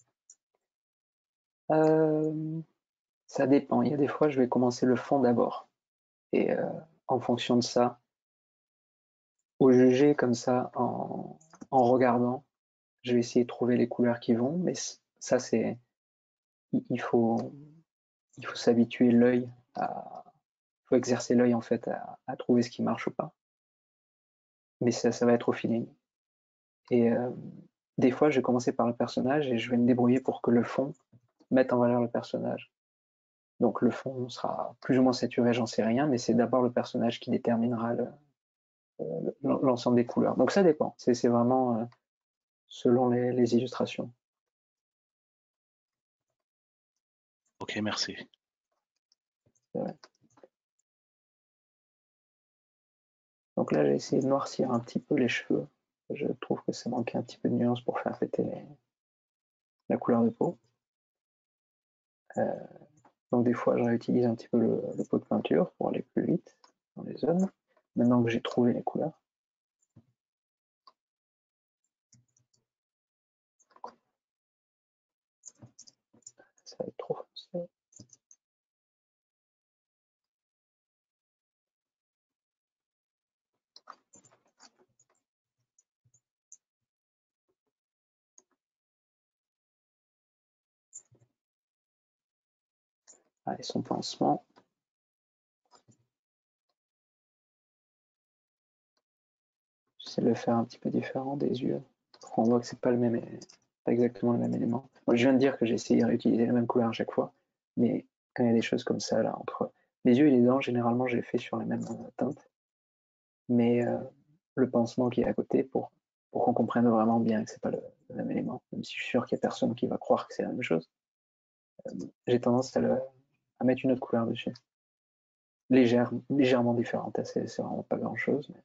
Ça dépend. Il y a des fois, je vais commencer le fond d'abord. Et en fonction de ça, au juger comme ça, en regardant, je vais essayer de trouver les couleurs qui vont. Mais ça, c'est il faut s'habituer l'œil à faut exercer l'œil en fait à trouver ce qui marche ou pas. Mais ça va être au feeling. Et des fois, je vais commencer par le personnage et je vais me débrouiller pour que le fond mette en valeur le personnage. Donc le fond sera plus ou moins saturé, j'en sais rien, mais c'est d'abord le personnage qui déterminera l'ensemble des couleurs. Donc ça dépend, c'est vraiment selon les illustrations. Ok, merci. Ouais. Donc là, j'ai essayé de noircir un petit peu les cheveux. Je trouve que ça manquait un petit peu de nuance pour faire péter la couleur de peau. Donc des fois, je réutilise un petit peu le pot de peinture pour aller plus vite dans les zones. Maintenant que j'ai trouvé les couleurs. Ça va être trop foncé. Allez, son pansement. J'essaie de le faire un petit peu différent des yeux. On voit que c'est pas pas exactement le même élément. Moi, je viens de dire que j'ai essayé de réutiliser la même couleur à chaque fois, mais quand il y a des choses comme ça, là, entre les yeux et les dents, généralement, je les fais sur la même teinte. Mais le pansement qui est à côté, pour qu'on comprenne vraiment bien que c'est pas le même élément, même si je suis sûr qu'il y a personne qui va croire que c'est la même chose, j'ai tendance à mettre une autre couleur dessus. Légèrement différente, c'est vraiment pas grand chose. Mais...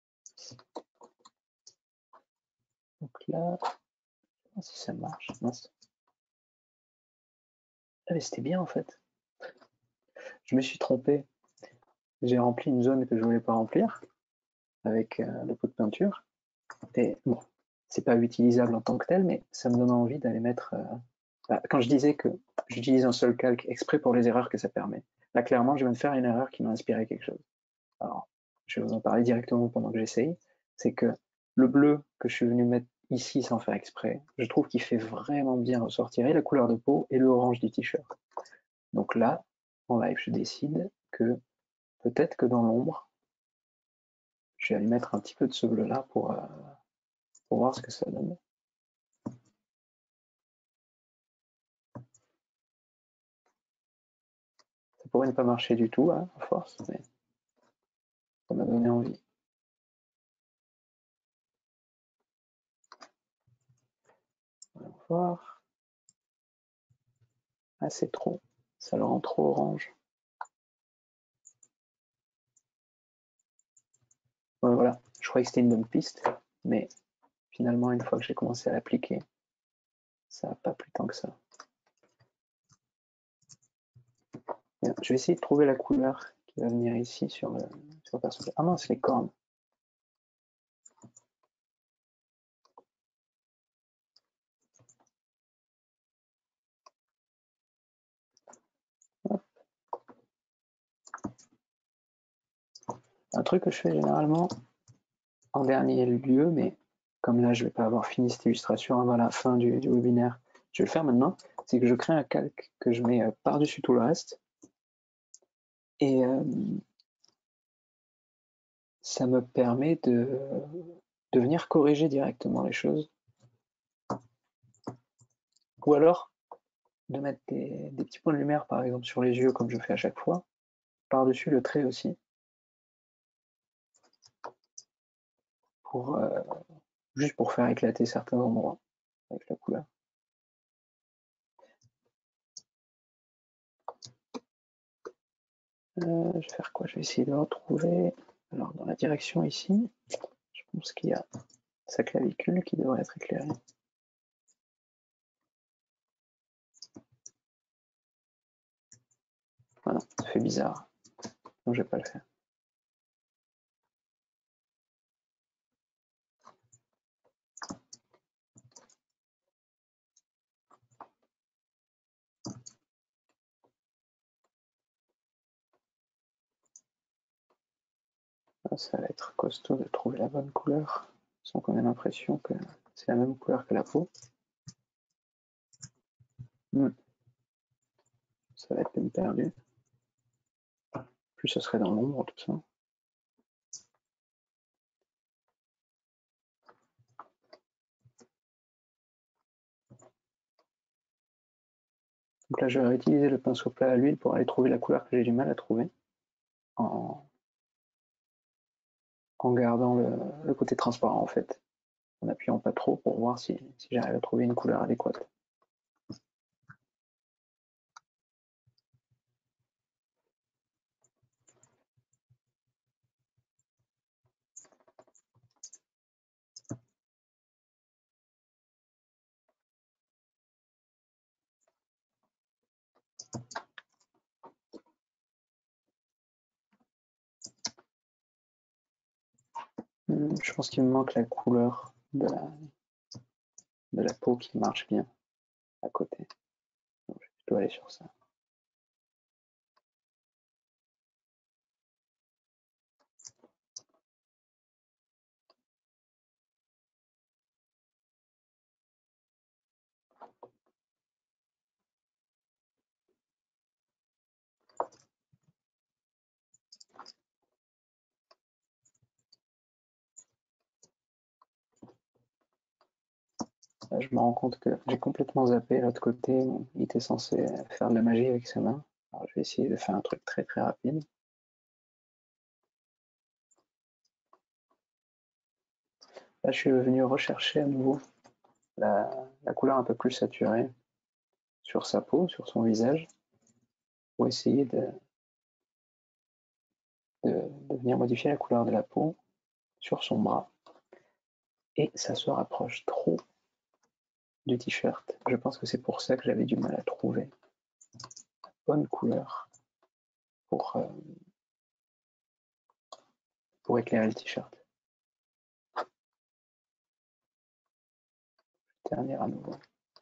Donc là, si ça marche, mince. Ah mais c'était bien en fait. Je me suis trompé. J'ai rempli une zone que je voulais pas remplir avec le pot de peinture. Et bon, c'est pas utilisable en tant que tel, mais ça me donne envie d'aller mettre. Quand je disais que j'utilise un seul calque exprès pour les erreurs que ça permet, là clairement, je viens de faire une erreur qui m'a inspiré quelque chose. Alors, je vais vous en parler directement pendant que j'essaye. C'est que le bleu que je suis venu mettre ici sans faire exprès, je trouve qu'il fait vraiment bien ressortir et la couleur de peau et le orange du t-shirt. Donc là, en live, je décide que peut-être que dans l'ombre, je vais aller mettre un petit peu de ce bleu-là pour voir ce que ça donne. Ça pourrait ne pas marcher du tout, hein, à force, mais ça m'a donné envie. Voyons voir. Ah, c'est trop. Ça le rend trop orange. Ouais, voilà, je croyais que c'était une bonne piste, mais finalement, une fois que j'ai commencé à l'appliquer, ça n'a pas plus tant que ça. Bien, je vais essayer de trouver la couleur qui va venir ici sur le personnage. Ah mince, les cornes. Hop. Un truc que je fais généralement en dernier lieu, mais comme là je ne vais pas avoir fini cette illustration avant la fin du webinaire, je vais le faire maintenant, c'est que je crée un calque que je mets par-dessus tout le reste. Et ça me permet de venir corriger directement les choses. Ou alors de mettre des petits points de lumière, par exemple, sur les yeux, comme je fais à chaque fois, par-dessus le trait aussi, pour, juste pour faire éclater certains endroits avec la couleur. Je vais faire quoi? Je vais essayer de le retrouver. Alors, dans la direction ici, je Parce qu'il y a sa clavicule qui devrait être éclairée. Voilà, ça fait bizarre. Donc je vais pas le faire. Ça va être costaud de trouver la bonne couleur, sans qu'on ait l'impression que c'est la même couleur que la peau. Ça va être peine perdue. Plus ce serait dans l'ombre, tout ça. Donc là, je vais réutiliser le pinceau plat à l'huile pour aller trouver la couleur que j'ai du mal à trouver, en gardant le côté transparent en fait, en appuyant pas trop pour voir si j'arrive à trouver une couleur adéquate. Je pense qu'il me manque la couleur de la peau qui marche bien à côté. Donc, je dois aller sur ça. Là, je me rends compte que j'ai complètement zappé l'autre côté où il était censé faire de la magie avec ses mains. Alors, je vais essayer de faire un truc très très rapide. Là, je suis venu rechercher à nouveau la couleur un peu plus saturée sur sa peau, sur son visage, pour essayer de venir modifier la couleur de la peau sur son bras. Et ça se rapproche trop du t-shirt. Je pense que c'est pour ça que j'avais du mal à trouver la bonne couleur pour éclairer le t-shirt. Ternir à nouveau.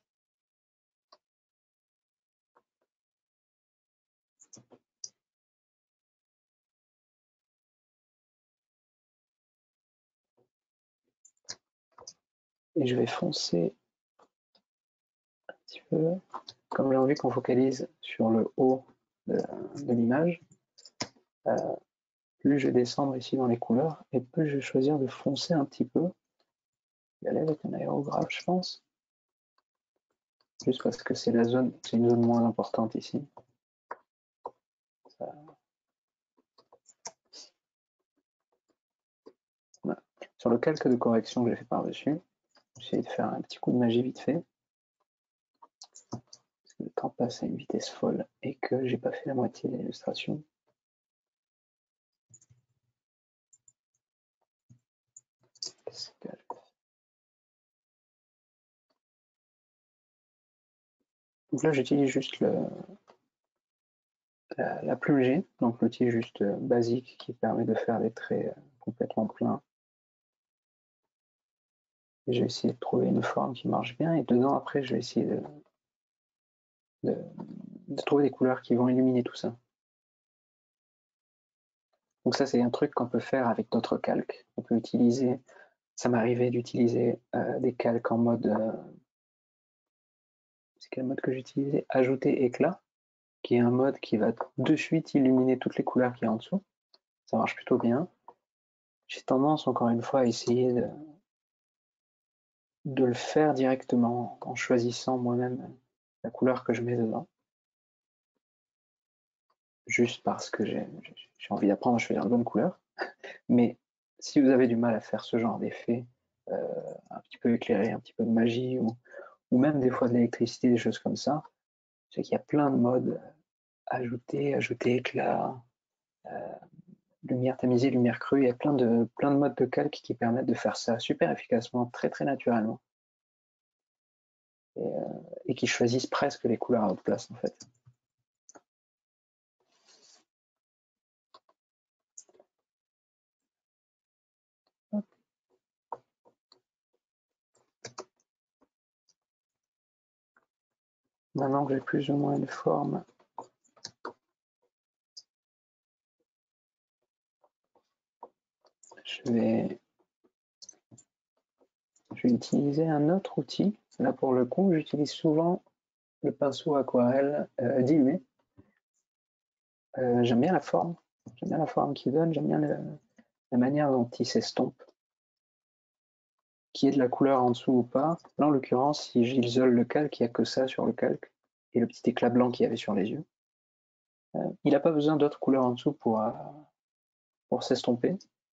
Et je vais foncer un petit peu. Comme j'ai envie qu'on focalise sur le haut de l'image, plus je vais descendre ici dans les couleurs et plus je vais choisir de foncer un petit peu. Y aller avec un aérographe, je pense. Juste parce que c'est une zone moins importante ici. Ça... Voilà. Sur le calque de correction que j'ai fait par-dessus, j'ai essayé de faire un petit coup de magie vite fait. Parce que le temps passe à une vitesse folle et que j'ai pas fait la moitié de l'illustration. Donc là, j'utilise juste la plume G, donc l'outil juste basique qui permet de faire des traits complètement pleins. Et je vais essayer de trouver une forme qui marche bien et dedans, après, je vais essayer de trouver des couleurs qui vont illuminer tout ça. Donc ça, c'est un truc qu'on peut faire avec d'autres calques. On peut utiliser, ça m'arrivait d'utiliser des calques en mode, c'est quel mode que j'utilisais? Ajouter éclat, qui est un mode qui va de suite illuminer toutes les couleurs qu'il y a en dessous. Ça marche plutôt bien. J'ai tendance, encore une fois, à essayer de le faire directement en choisissant moi-même la couleur que je mets dedans. Juste parce que j'ai envie d'apprendre à choisir la bonne couleur. Mais si vous avez du mal à faire ce genre d'effet, un petit peu éclairé, un petit peu de magie, ou même des fois de l'électricité, des choses comme ça, je sais qu'il y a plein de modes, ajouter éclat, lumière tamisée, lumière crue. Il y a plein de modes de calque qui permettent de faire ça super efficacement, très très naturellement. Et qui choisissent presque les couleurs à votre place en fait. Hop. Maintenant que j'ai plus ou moins une forme, je vais utiliser un autre outil. Là pour le coup, j'utilise souvent le pinceau aquarelle dilué. J'aime bien la forme qu'il donne, j'aime bien la manière dont il s'estompe. Qu'il y ait de la couleur en dessous ou pas. Là, en l'occurrence, si j'isole le calque, il n'y a que ça sur le calque et le petit éclat blanc qu'il y avait sur les yeux. Il n'a pas besoin d'autres couleurs en dessous pour s'estomper.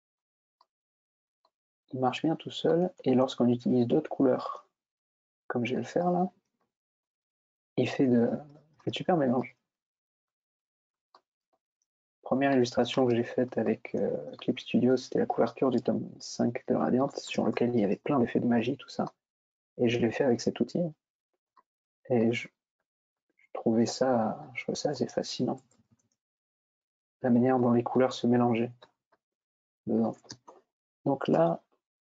Il marche bien tout seul et lorsqu'on utilise d'autres couleurs, comme je vais le faire là, il fait de super mélange. Première illustration que j'ai faite avec Clip Studio, c'était la couverture du tome 5 de Radiant, sur lequel il y avait plein d'effets de magie, tout ça. Et je l'ai fait avec cet outil. Et je trouvais ça assez fascinant. La manière dont les couleurs se mélangeaient dedans. Donc là,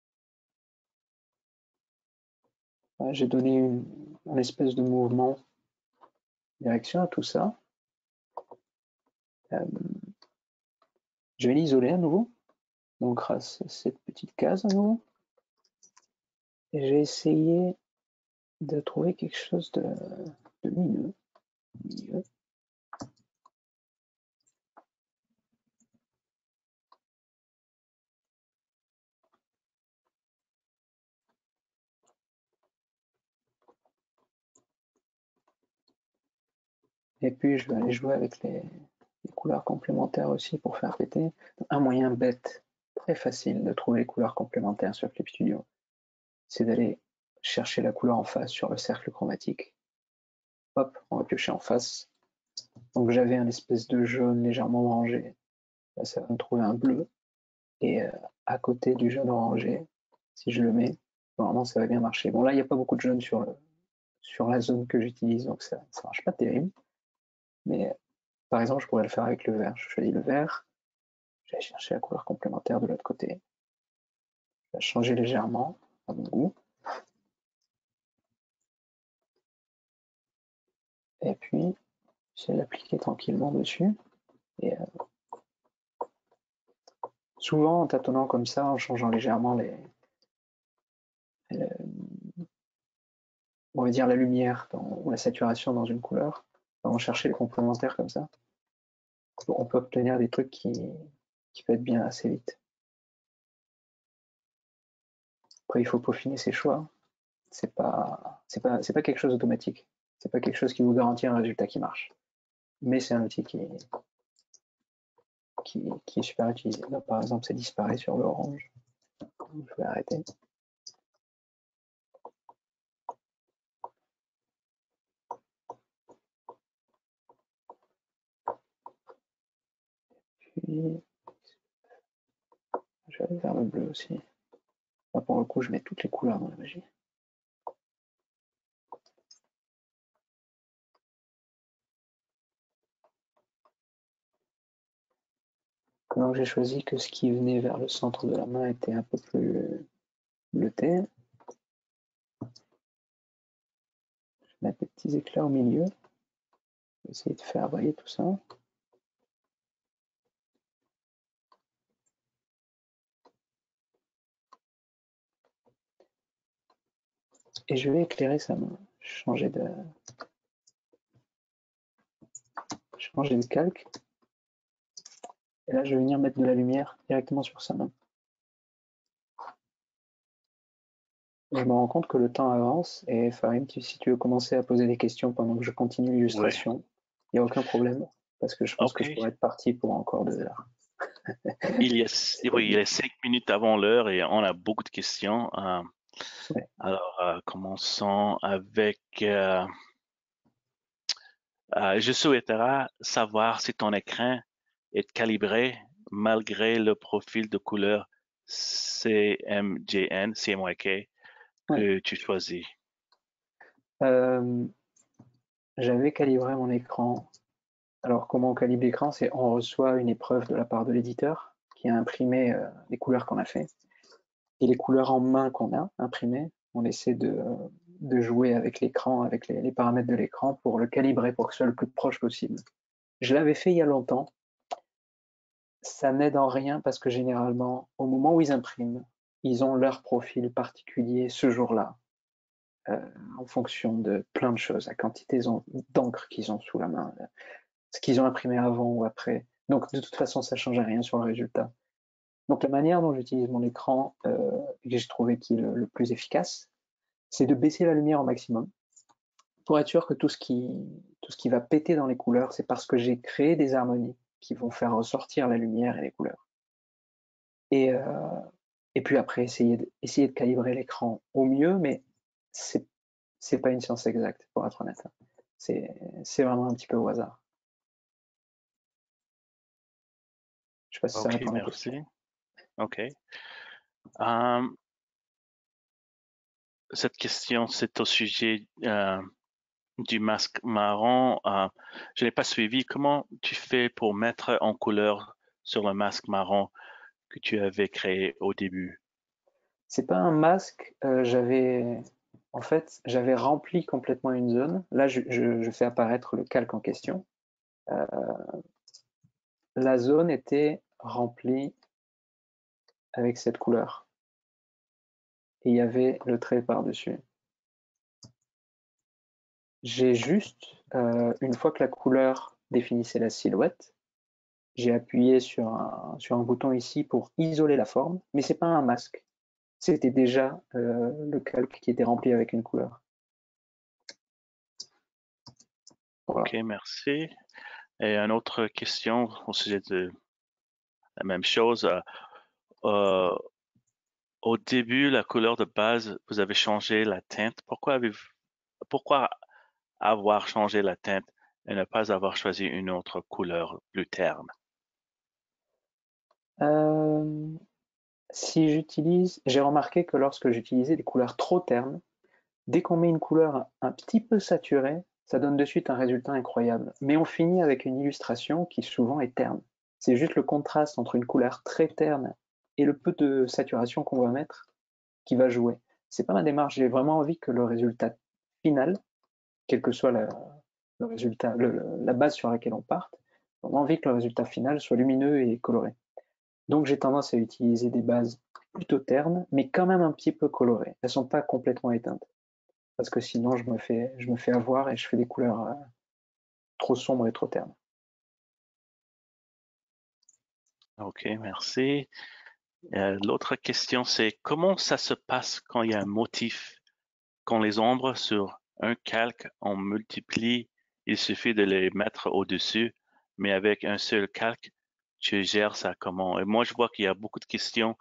j'ai donné une espèce de mouvement direction à tout ça. Je vais l'isoler à nouveau, donc grâce à cette petite case à nouveau. Et j'ai essayé de trouver quelque chose de lumineux. Et puis je vais aller jouer avec les couleurs complémentaires aussi pour faire péter. Un moyen bête, très facile de trouver les couleurs complémentaires sur Clip Studio, c'est d'aller chercher la couleur en face sur le cercle chromatique. Hop, on va piocher en face. Donc j'avais un espèce de jaune légèrement orangé. Là, ça va me trouver un bleu. Et à côté du jaune orangé, si je le mets, normalement ça va bien marcher. Bon là, il n'y a pas beaucoup de jaune sur la zone que j'utilise, donc ça ne marche pas terrible. Mais par exemple, je pourrais le faire avec le vert. Je choisis le vert, je vais chercher la couleur complémentaire de l'autre côté. Je vais changer légèrement à mon goût. Et puis, je vais l'appliquer tranquillement dessus. Et souvent, en tâtonnant comme ça, en changeant légèrement on va dire la lumière ou la saturation dans une couleur, on chercher les complémentaires comme ça, on peut obtenir des trucs qui peuvent être bien assez vite. Après, il faut peaufiner ses choix. C'est pas quelque chose d'automatique. C'est pas quelque chose qui vous garantit un résultat qui marche. Mais c'est un outil qui est super utilisé. Là, par exemple, ça disparaît sur l'orange. Je vais arrêter. Puis, je vais aller vers le bleu aussi. Là, pour le coup, je mets toutes les couleurs dans la magie. Donc j'ai choisi que ce qui venait vers le centre de la main était un peu plus bleuté. Je vais mettre des petits éclats au milieu. Je vais essayer de faire briller tout ça. Et je vais éclairer sa main. Changer de calque. Et là, je vais venir mettre de la lumière directement sur sa main. Je me rends compte que le temps avance et Farim, si tu veux commencer à poser des questions pendant que je continue l'illustration, il n'y a aucun problème parce que je pense que je pourrais être parti pour encore 2 heures. Il est 5 minutes avant l'heure et on a beaucoup de questions. Ouais. Alors, commençons avec... je souhaiterais savoir si ton écran est calibré malgré le profil de couleur CMYK que tu choisis? J'avais calibré mon écran. Alors, comment on calibre l'écran? C'est on reçoit une épreuve de la part de l'éditeur qui a imprimé les couleurs qu'on a fait. Et les couleurs en main qu'on a imprimées, on essaie de jouer avec l'écran, avec les paramètres de l'écran pour le calibrer, pour que ce soit le plus proche possible. Je l'avais fait il y a longtemps. Ça n'aide en rien parce que généralement, au moment où ils impriment, ils ont leur profil particulier ce jour-là, en fonction de plein de choses, la quantité d'encre qu'ils ont sous la main, ce qu'ils ont imprimé avant ou après. Donc de toute façon, ça ne change rien sur le résultat. Donc la manière dont j'utilise mon écran, et que j'ai trouvé qui est le plus efficace, c'est de baisser la lumière au maximum pour être sûr que tout ce qui va péter dans les couleurs, c'est parce que j'ai créé des harmonies qui vont faire ressortir la lumière et les couleurs. Et puis après, essayer de calibrer l'écran au mieux, mais c'est pas une science exacte, pour être honnête. C'est vraiment un petit peu au hasard. Je sais pas si ça Ok, répond à la merci. question. Ok. Cette question, c'est au sujet du masque marron. Je n'ai pas suivi. Comment tu fais pour mettre en couleur sur le masque marron que tu avais créé au début? C'est pas un masque, en fait, j'avais rempli complètement une zone. Là, je fais apparaître le calque en question. La zone était remplie avec cette couleur. Et il y avait le trait par-dessus. J'ai juste, une fois que la couleur définissait la silhouette, j'ai appuyé sur un bouton ici pour isoler la forme, mais c'est pas un masque. C'était déjà le calque qui était rempli avec une couleur. Voilà. Ok, merci. Et une autre question au sujet de la même chose. Au début, la couleur de base, vous avez changé la teinte. Pourquoi avoir changé la teinte et ne pas avoir choisi une autre couleur plus terne? J'ai remarqué que lorsque j'utilisais des couleurs trop ternes, dès qu'on met une couleur un petit peu saturée, ça donne de suite un résultat incroyable. Mais on finit avec une illustration qui souvent est terne. C'est juste le contraste entre une couleur très terne et le peu de saturation qu'on va mettre qui va jouer. C'est pas ma démarche, j'ai vraiment envie que le résultat final, quel que soit le résultat, la base sur laquelle on parte, on a envie que le résultat final soit lumineux et coloré. Donc j'ai tendance à utiliser des bases plutôt ternes, mais quand même un petit peu colorées. Elles sont pas complètement éteintes, parce que sinon je me fais avoir et je fais des couleurs trop sombres et trop ternes. Ok, merci. L'autre question, c'est comment ça se passe quand il y a un motif, quand les ombres sur un calque, on multiplie, il suffit de les mettre au-dessus, mais avec un seul calque, tu gères ça comment? Et moi, je vois qu'il y a beaucoup de questions.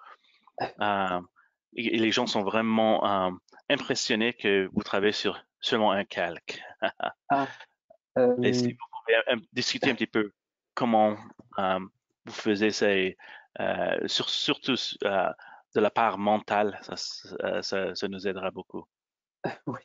Et les gens sont vraiment impressionnés que vous travaillez sur seulement un calque. Ah, Et si vous pouvez discuter un petit peu comment vous faisiez ça, et, surtout de la part mentale, ça nous aidera beaucoup. oui.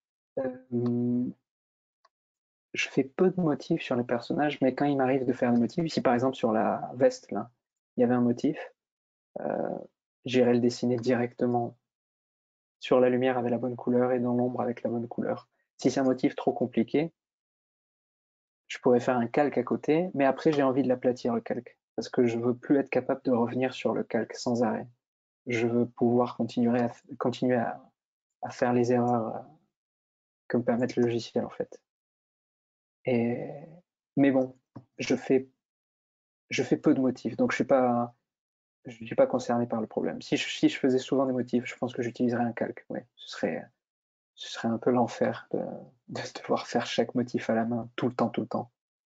Je fais peu de motifs sur les personnages, mais quand il m'arrive de faire des motifs, ici par exemple sur la veste, là, il y avait un motif, j'irai le dessiner directement sur la lumière avec la bonne couleur et dans l'ombre avec la bonne couleur. Si c'est un motif trop compliqué, je pourrais faire un calque à côté, mais après j'ai envie de l'aplatir le calque, parce que je veux plus être capable de revenir sur le calque sans arrêt. Je veux pouvoir continuer à faire les erreurs que me permettent le logiciel en fait. Et, mais bon, je fais peu de motifs, donc je suis pas concerné par le problème. Si je faisais souvent des motifs, je pense que j'utiliserais un calque. Ouais, ce serait un peu l'enfer de devoir faire chaque motif à la main tout le temps, tout le temps.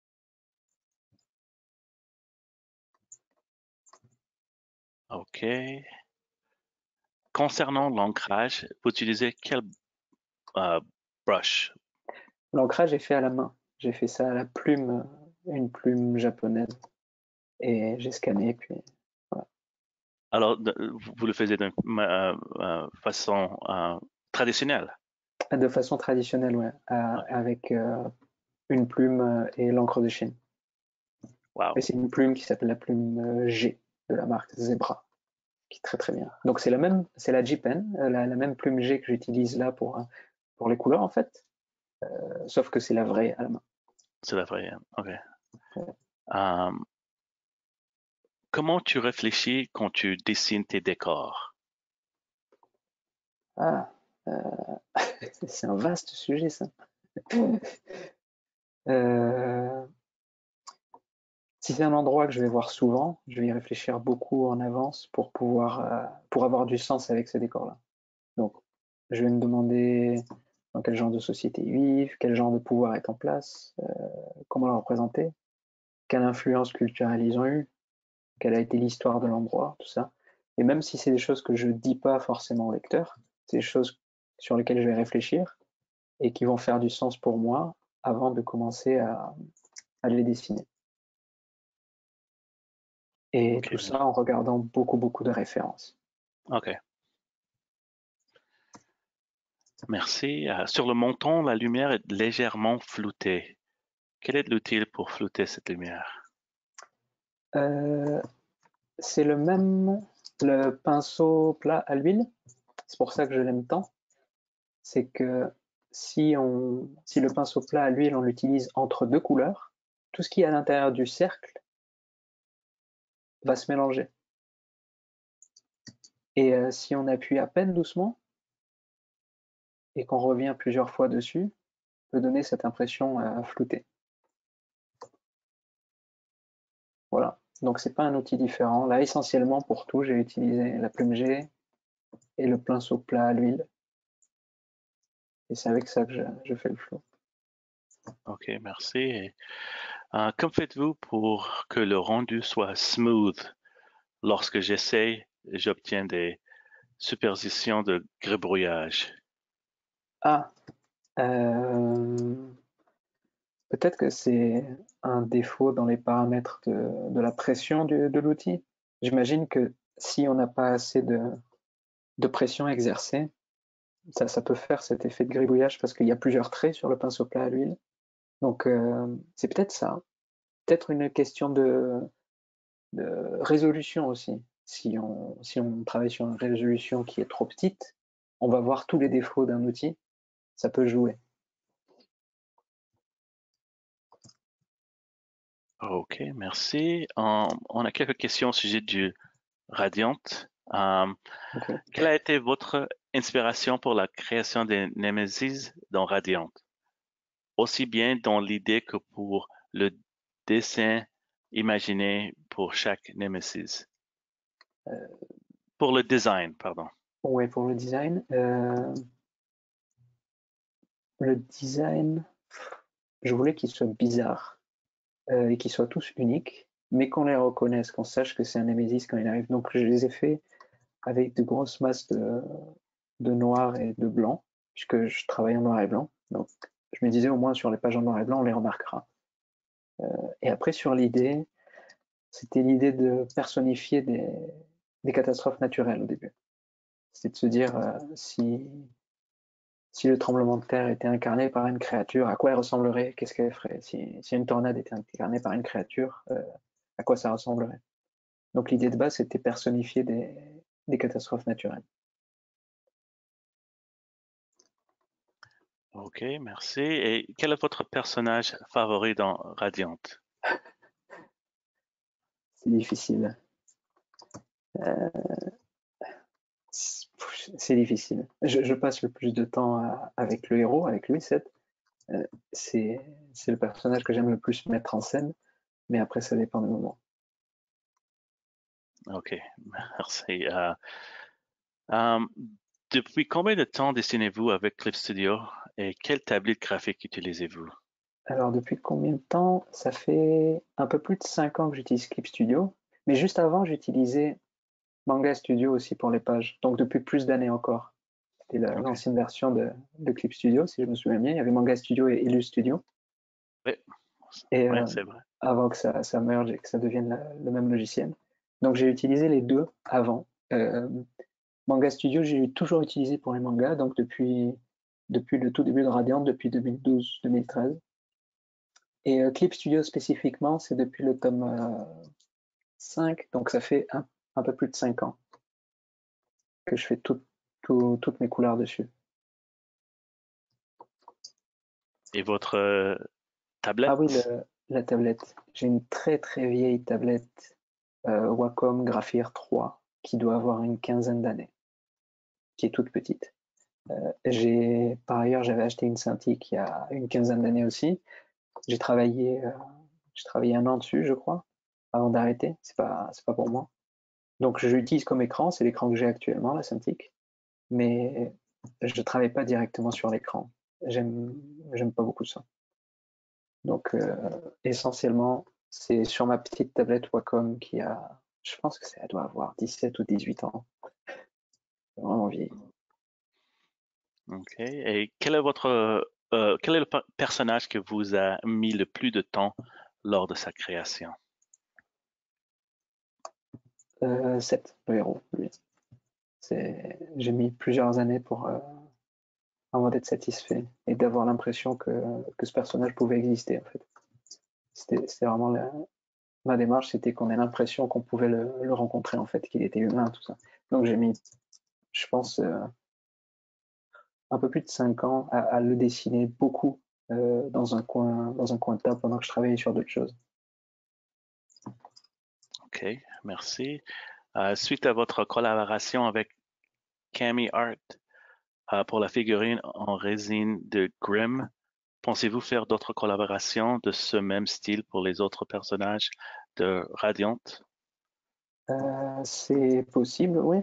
OK. Concernant l'ancrage, vous utilisez quel brush? L'ancrage est fait à la main. J'ai fait ça à la plume, une plume japonaise. et j'ai scanné, puis voilà. Alors, vous le faisiez de façon traditionnelle? De façon traditionnelle, ouais, Ok. avec une plume et l'encre de Chine. Wow. Et c'est une plume qui s'appelle la plume G de la marque Zebra, qui est très très bien. Donc c'est la G-Pen, la même plume G que j'utilise là pour les couleurs en fait, sauf que c'est la vraie à la main. C'est la vraie. Ok. Ouais. Comment tu réfléchis quand tu dessines tes décors? Ah, c'est un vaste sujet ça. Si c'est un endroit que je vais voir souvent, je vais y réfléchir beaucoup en avance pour pour avoir du sens avec ce décor-là. Donc, je vais me demander dans quel genre de société ils vivent, quel genre de pouvoir est en place, comment le représenter, quelle influence culturelle ils ont eu, quelle a été l'histoire de l'endroit, tout ça. Et même si c'est des choses que je ne dis pas forcément au lecteur, c'est des choses sur lesquelles je vais réfléchir et qui vont faire du sens pour moi avant de commencer à les dessiner. Et Ok. tout ça en regardant beaucoup de références. Ok. Merci. Sur le montant, la lumière est légèrement floutée. Quel est l'outil pour flouter cette lumière? C'est le pinceau plat à l'huile. C'est pour ça que je l'aime tant. C'est que si le pinceau plat à l'huile, on l'utilise entre deux couleurs, tout ce qui est à l'intérieur du cercle va se mélanger. Et si on appuie à peine doucement et qu'on revient plusieurs fois dessus, peut donner cette impression floutée. Voilà. Donc c'est pas un outil différent. Là, essentiellement pour tout, j'ai utilisé la plume G et le pinceau plat à l'huile. Et c'est avec ça que je fais le flou. Ok, merci. Et, que faites-vous pour que le rendu soit smooth? Lorsque j'essaye, j'obtiens des superpositions de gribouillage. Ah, peut-être que c'est un défaut dans les paramètres de la pression de l'outil. J'imagine que si on n'a pas assez de pression exercée, ça peut faire cet effet de gribouillage parce qu'il y a plusieurs traits sur le pinceau plat à l'huile. Donc c'est peut-être ça. Peut-être une question de résolution aussi. Si on travaille sur une résolution qui est trop petite, on va voir tous les défauts d'un outil. Ça peut jouer. Ok, merci. On a quelques questions au sujet du Radiant. Okay. Quelle a été votre inspiration pour la création des Nemesis dans Radiant? Aussi bien dans l'idée que pour le dessin imaginé pour chaque Nemesis. Pour le design, pardon. Ouais, pour le design. Le design, je voulais qu'il soit bizarre et qu'ils soient tous uniques, mais qu'on les reconnaisse, qu'on sache que c'est un Nemesis quand il arrive. Donc je les ai faits avec de grosses masses de noir et de blanc, puisque je travaille en noir et blanc. Donc je me disais au moins sur les pages en noir et blanc, on les remarquera. Et après sur l'idée, c'était l'idée de personnifier des catastrophes naturelles au début. C'est de se dire si le tremblement de terre était incarné par une créature, à quoi elle ressemblerait? Qu'est-ce qu'elle ferait? Si une tornade était incarnée par une créature, à quoi ça ressemblerait? Donc l'idée de base, c'était personnifier des catastrophes naturelles. Ok, merci. Et quel est votre personnage favori dans Radiant? C'est difficile. C'est difficile. Je passe le plus de temps avec le héros, avec Louis VII. C'est le personnage que j'aime le plus mettre en scène, mais après, ça dépend du moment. Ok, merci. Depuis combien de temps dessinez-vous avec Clip Studio et quelle tablette graphique utilisez-vous? Alors, depuis combien de temps? Ça fait un peu plus de 5 ans que j'utilise Clip Studio, mais juste avant, j'utilisais Manga Studio aussi pour les pages, donc depuis plus d'années encore. C'était Ok. l'ancienne version de Clip Studio, si je me souviens bien. Il y avait Manga Studio et Illus Studio. Oui, Et ouais, c'est vrai. avant que ça merge et que ça devienne le même logiciel. Donc j'ai utilisé les deux avant. Manga Studio, j'ai toujours utilisé pour les mangas, donc depuis le tout début de Radiant, depuis 2012-2013. Et Clip Studio spécifiquement, c'est depuis le tome 5, donc ça fait un peu plus de 5 ans que je fais toutes mes couleurs dessus. Et votre tablette? Ah oui, la tablette. J'ai une très très vieille tablette Wacom Graphire 3 qui doit avoir une quinzaine d'années, qui est toute petite. Par ailleurs, j'avais acheté une Cintiq il y a une quinzaine d'années aussi. J'ai travaillé 1 an dessus, je crois, avant d'arrêter. C'est pas pour moi. Donc je l'utilise comme écran, c'est l'écran que j'ai actuellement, la Cintiq, mais je ne travaille pas directement sur l'écran. J'aime pas beaucoup ça. Donc essentiellement, c'est sur ma petite tablette Wacom qui a, je pense que ça doit avoir 17 ou 18 ans. C'est vraiment vieille. OK. Et quel est le personnage que vous a mis le plus de temps lors de sa création? 7, le héros, lui. J'ai mis plusieurs années avant d'être satisfait et d'avoir l'impression que ce personnage pouvait exister, en fait. C'était vraiment ma démarche, c'était qu'on ait l'impression qu'on pouvait le rencontrer, en fait, qu'il était humain, tout ça. Donc j'ai mis, je pense, un peu plus de 5 ans à le dessiner beaucoup dans un coin de table pendant que je travaillais sur d'autres choses. OK, merci. Suite à votre collaboration avec Cami Art pour la figurine en résine de Grimm, pensez-vous faire d'autres collaborations de ce même style pour les autres personnages de Radiant? C'est possible, oui.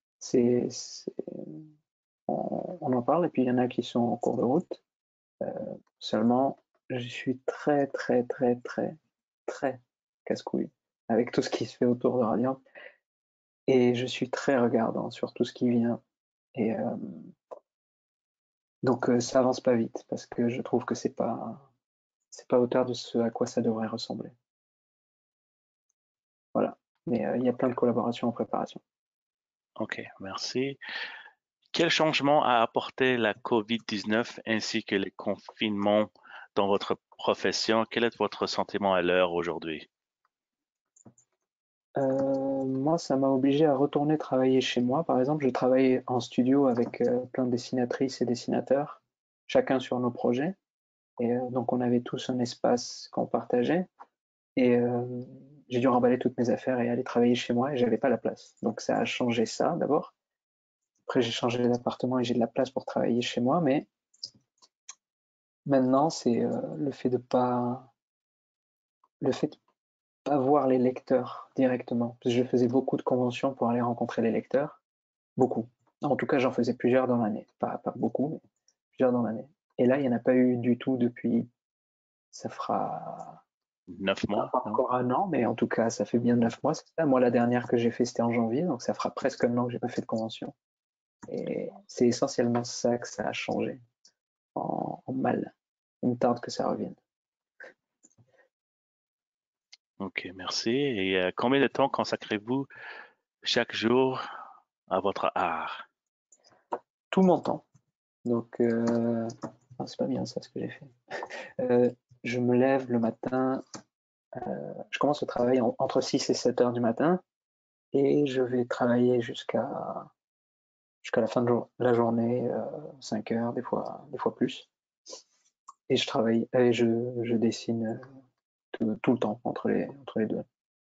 On en parle et puis il y en a qui sont en cours de route. Seulement, je suis très, très, très, très, très casse-couille avec tout ce qui se fait autour de Radiant. Et je suis très regardant sur tout ce qui vient. Et donc ça avance pas vite parce que je trouve que c'est pas à hauteur de ce à quoi ça devrait ressembler. Voilà. Mais il y a plein de collaborations en préparation. OK, merci. Quel changement a apporté la COVID-19 ainsi que les confinements dans votre profession? Quel est votre sentiment à l'heure aujourd'hui? Moi, ça m'a obligé à retourner travailler chez moi. Par exemple, je travaille en studio avec plein de dessinatrices et dessinateurs, chacun sur nos projets. Et donc, on avait tous un espace qu'on partageait. Et j'ai dû remballer toutes mes affaires et aller travailler chez moi et j'avais pas la place. Donc, ça a changé ça d'abord. Après, j'ai changé d'appartement et j'ai de la place pour travailler chez moi. Mais maintenant, c'est le fait de pas voir les lecteurs directement. Parce que je faisais beaucoup de conventions pour aller rencontrer les lecteurs. Beaucoup. En tout cas, j'en faisais plusieurs dans l'année. Pas beaucoup, mais plusieurs dans l'année. Et là, il n'y en a pas eu du tout depuis. Ça fera 9 mois, pas non? encore 1 an, mais en tout cas, ça fait bien 9 mois. C'est ça. Moi, la dernière que j'ai fait, c'était en janvier, donc ça fera presque 1 an que j'ai pas fait de convention. Et c'est essentiellement ça que ça a changé en mal. Il me tarde que ça revienne. OK, merci. Et combien de temps consacrez-vous chaque jour à votre art? Tout mon temps. Donc, c'est pas bien ça ce que j'ai fait. Je me lève le matin, je commence le travail entre 6 et 7 heures du matin et je vais travailler jusqu'à la fin de la journée, 5 heures, des fois plus. Et je travaille et je dessine tout le temps entre les deux.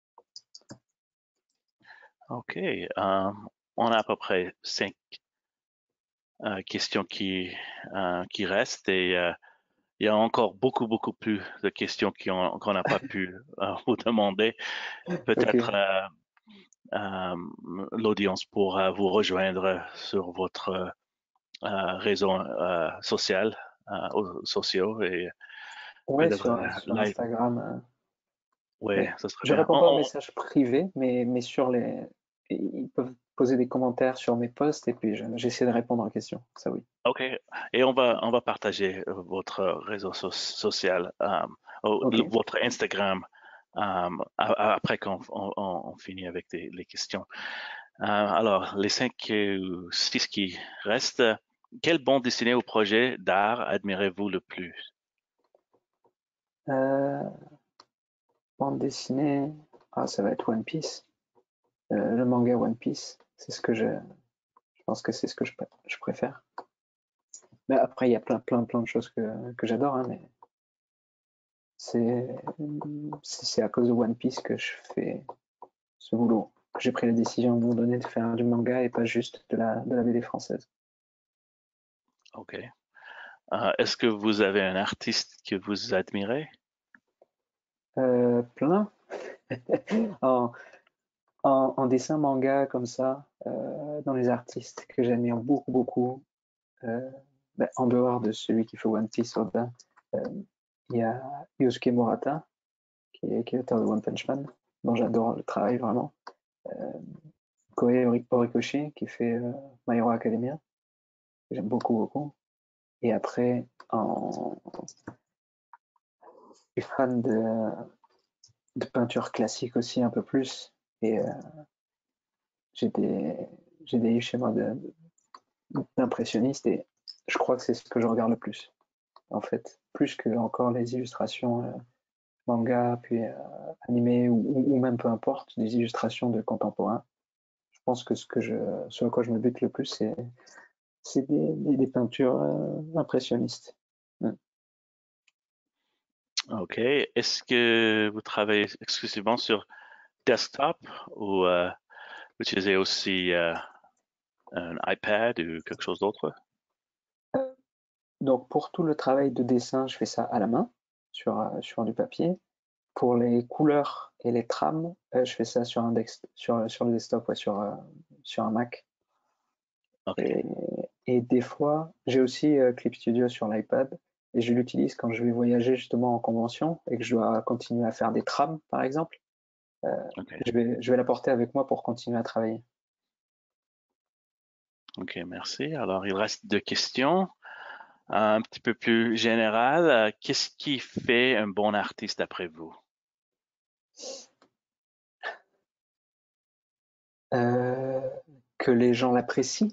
OK. On a à peu près 5 questions qui restent et il y a encore beaucoup, beaucoup plus de questions qu'on n'a pas pu vous demander. Peut-être Ok. euh, l'audience pourra vous rejoindre sur votre réseau social, sociaux et Ouais, peut-être sur live. Instagram. Oui, Ouais. ça serait Je bien. réponds pas aux messages privés, mais ils peuvent poser des commentaires sur mes posts et puis j'essaie de répondre aux questions. Ça oui. OK. Et on va partager votre réseau social, Ok. votre Instagram après qu'on finit avec les questions. Alors, les 5 ou 6 qui restent, quelle bande dessinée ou projet d'art admirez-vous le plus? Bande dessinée, ça va être One Piece. Le manga One Piece, c'est ce que je pense que c'est ce que je préfère. Mais après, il y a plein de choses que j'adore, hein, mais c'est à cause de One Piece que je fais ce boulot. J'ai pris la décision à un moment donné de faire du manga et pas juste de la BD française. OK. Est-ce que vous avez un artiste que vous admirez? Plein. En dessin manga comme ça, dans les artistes que j'admire beaucoup, en dehors de celui qui fait One Piece, Oda, il y a Yosuke Murata, qui est auteur de One Punch Man, dont j'adore le travail vraiment. Koei Horikoshi, qui fait My Hero Academia, que j'aime beaucoup. Et après, je suis fan de peinture classique aussi un peu plus. Et j'ai des livres chez moi d'impressionnistes et je crois que c'est ce que je regarde le plus, en fait. Plus que encore les illustrations manga, puis animé ou même peu importe, des illustrations de contemporains. Je pense que ce à quoi je me bute le plus, c'est des peintures impressionnistes. OK. Est-ce que vous travaillez exclusivement sur desktop ou vous utilisez aussi un iPad ou quelque chose d'autre? Donc pour tout le travail de dessin, je fais ça à la main, sur du papier. Pour les couleurs et les trames, je fais ça sur le desktop, ouais, sur un Mac. OK. Et des fois, j'ai aussi Clip Studio sur l'iPad et je l'utilise quand je vais voyager justement en convention et que je dois continuer à faire des trames, par exemple. OK. Je vais l'apporter avec moi pour continuer à travailler. OK, merci. Alors, il reste 2 questions. Un petit peu plus générales. Qu'est-ce qui fait un bon artiste d'après vous? Que les gens l'apprécient.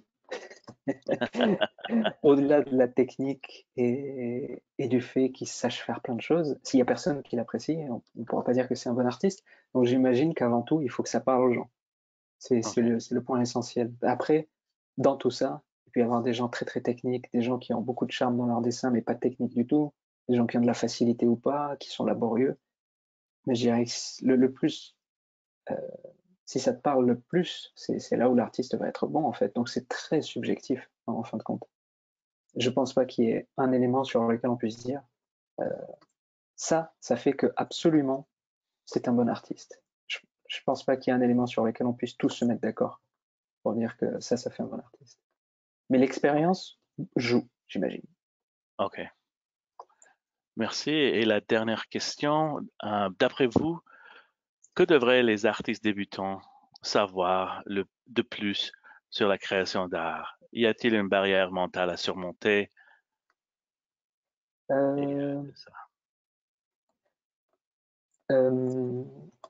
Au-delà de la technique et du fait qu'il sache faire plein de choses, s'il n'y a personne qui l'apprécie, on ne pourra pas dire que c'est un bon artiste. Donc j'imagine qu'avant tout, il faut que ça parle aux gens. C'est OK. le point essentiel. Après, dans tout ça, il peut y avoir des gens très techniques, des gens qui ont beaucoup de charme dans leur dessin, mais pas de technique du tout, des gens qui ont de la facilité ou pas, qui sont laborieux. Mais je dirais que le plus, si ça te parle le plus, c'est là où l'artiste va être bon en fait. Donc c'est très subjectif en fin de compte. Je pense pas qu'il y ait un élément sur lequel on puisse dire ça fait que absolument c'est un bon artiste. Je pense pas qu'il y ait un élément sur lequel on puisse tous se mettre d'accord pour dire que ça fait un bon artiste. Mais l'expérience joue, j'imagine. OK. Merci. Et la dernière question, d'après vous, que devraient les artistes débutants savoir de plus sur la création d'art? Y a-t-il une barrière mentale à surmonter? Et, c'est ça. Euh,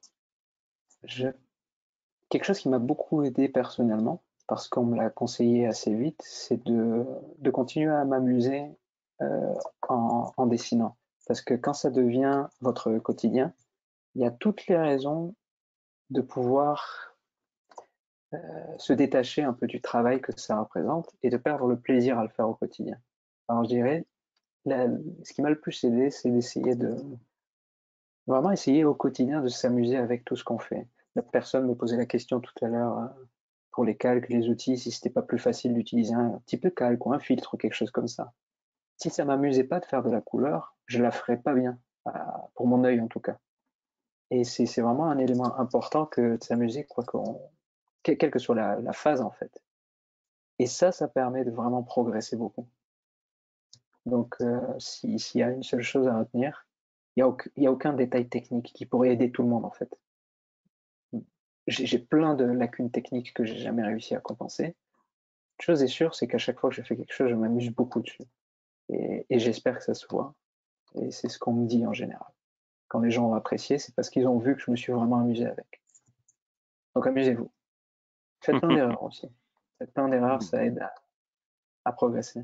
quelque chose qui m'a beaucoup aidé personnellement, parce qu'on me l'a conseillé assez vite, c'est de continuer à m'amuser en dessinant. Parce que quand ça devient votre quotidien, il y a toutes les raisons de pouvoir se détacher un peu du travail que ça représente et de perdre le plaisir à le faire au quotidien. Alors je dirais, ce qui m'a le plus aidé, c'est d'essayer de vraiment essayer au quotidien de s'amuser avec tout ce qu'on fait. La personne me posait la question tout à l'heure pour les calques, les outils, si c'était pas plus facile d'utiliser un petit peu de calque ou un filtre ou quelque chose comme ça. Si ça m'amusait pas de faire de la couleur, je la ferais pas bien, pour mon œil en tout cas. Et c'est vraiment un élément important que de s'amuser, quelle que soit la phase en fait. Et ça permet de vraiment progresser beaucoup. Donc s'il y a une seule chose à retenir, il n'y a aucun détail technique qui pourrait aider tout le monde en fait. J'ai plein de lacunes techniques que j'ai jamais réussi à compenser. Une chose est sûre, c'est qu'à chaque fois que je fais quelque chose, je m'amuse beaucoup dessus. Et j'espère que ça se voit. Et c'est ce qu'on me dit en général. quand les gens ont apprécié, c'est parce qu'ils ont vu que je me suis vraiment amusé avec. Donc amusez-vous. Faites plein d'erreurs aussi. Faites plein d'erreurs, ça aide à progresser.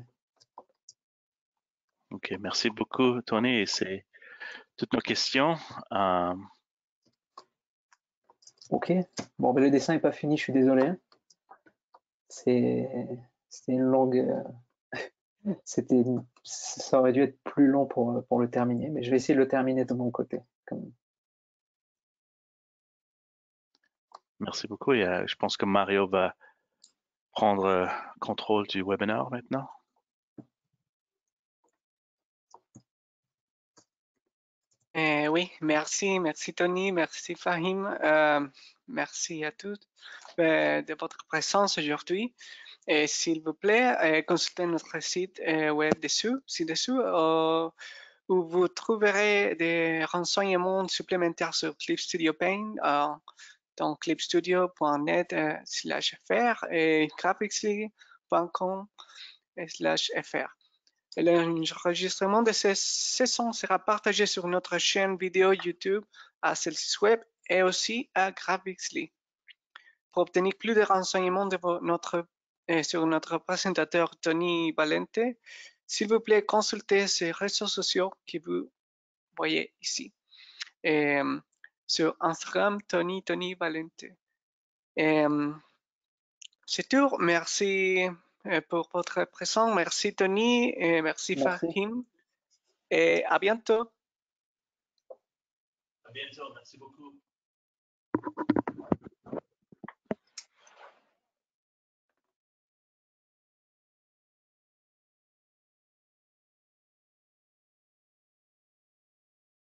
Ok, merci beaucoup, Tony. Et c'est toutes nos questions. Ok. Bon, ben, le dessin n'est pas fini, je suis désolé. C'était une longue. Ça aurait dû être plus long pour le terminer, mais je vais essayer de le terminer de mon côté. Merci beaucoup. Et je pense que Mario va prendre contrôle du webinaire maintenant. Oui, merci Tony, merci Fahim, merci à tous de votre présence aujourd'hui. Et s'il vous plaît, consultez notre site web ci-dessous, où vous trouverez des renseignements supplémentaires sur Clip Studio Paint dans clipstudio.net/fr et graphicsly.com/fr. L'enregistrement de ces sessions sera partagé sur notre chaîne vidéo YouTube à Celsius Web et aussi à Graphicsly. Pour obtenir plus de renseignements sur notre présentateur Tony Valente, s'il vous plaît, consultez ces réseaux sociaux que vous voyez ici. Sur Instagram, Tony Valente. C'est tout. Merci pour votre présence. Merci Tony et merci Fahim. Et à bientôt. À bientôt. Merci beaucoup.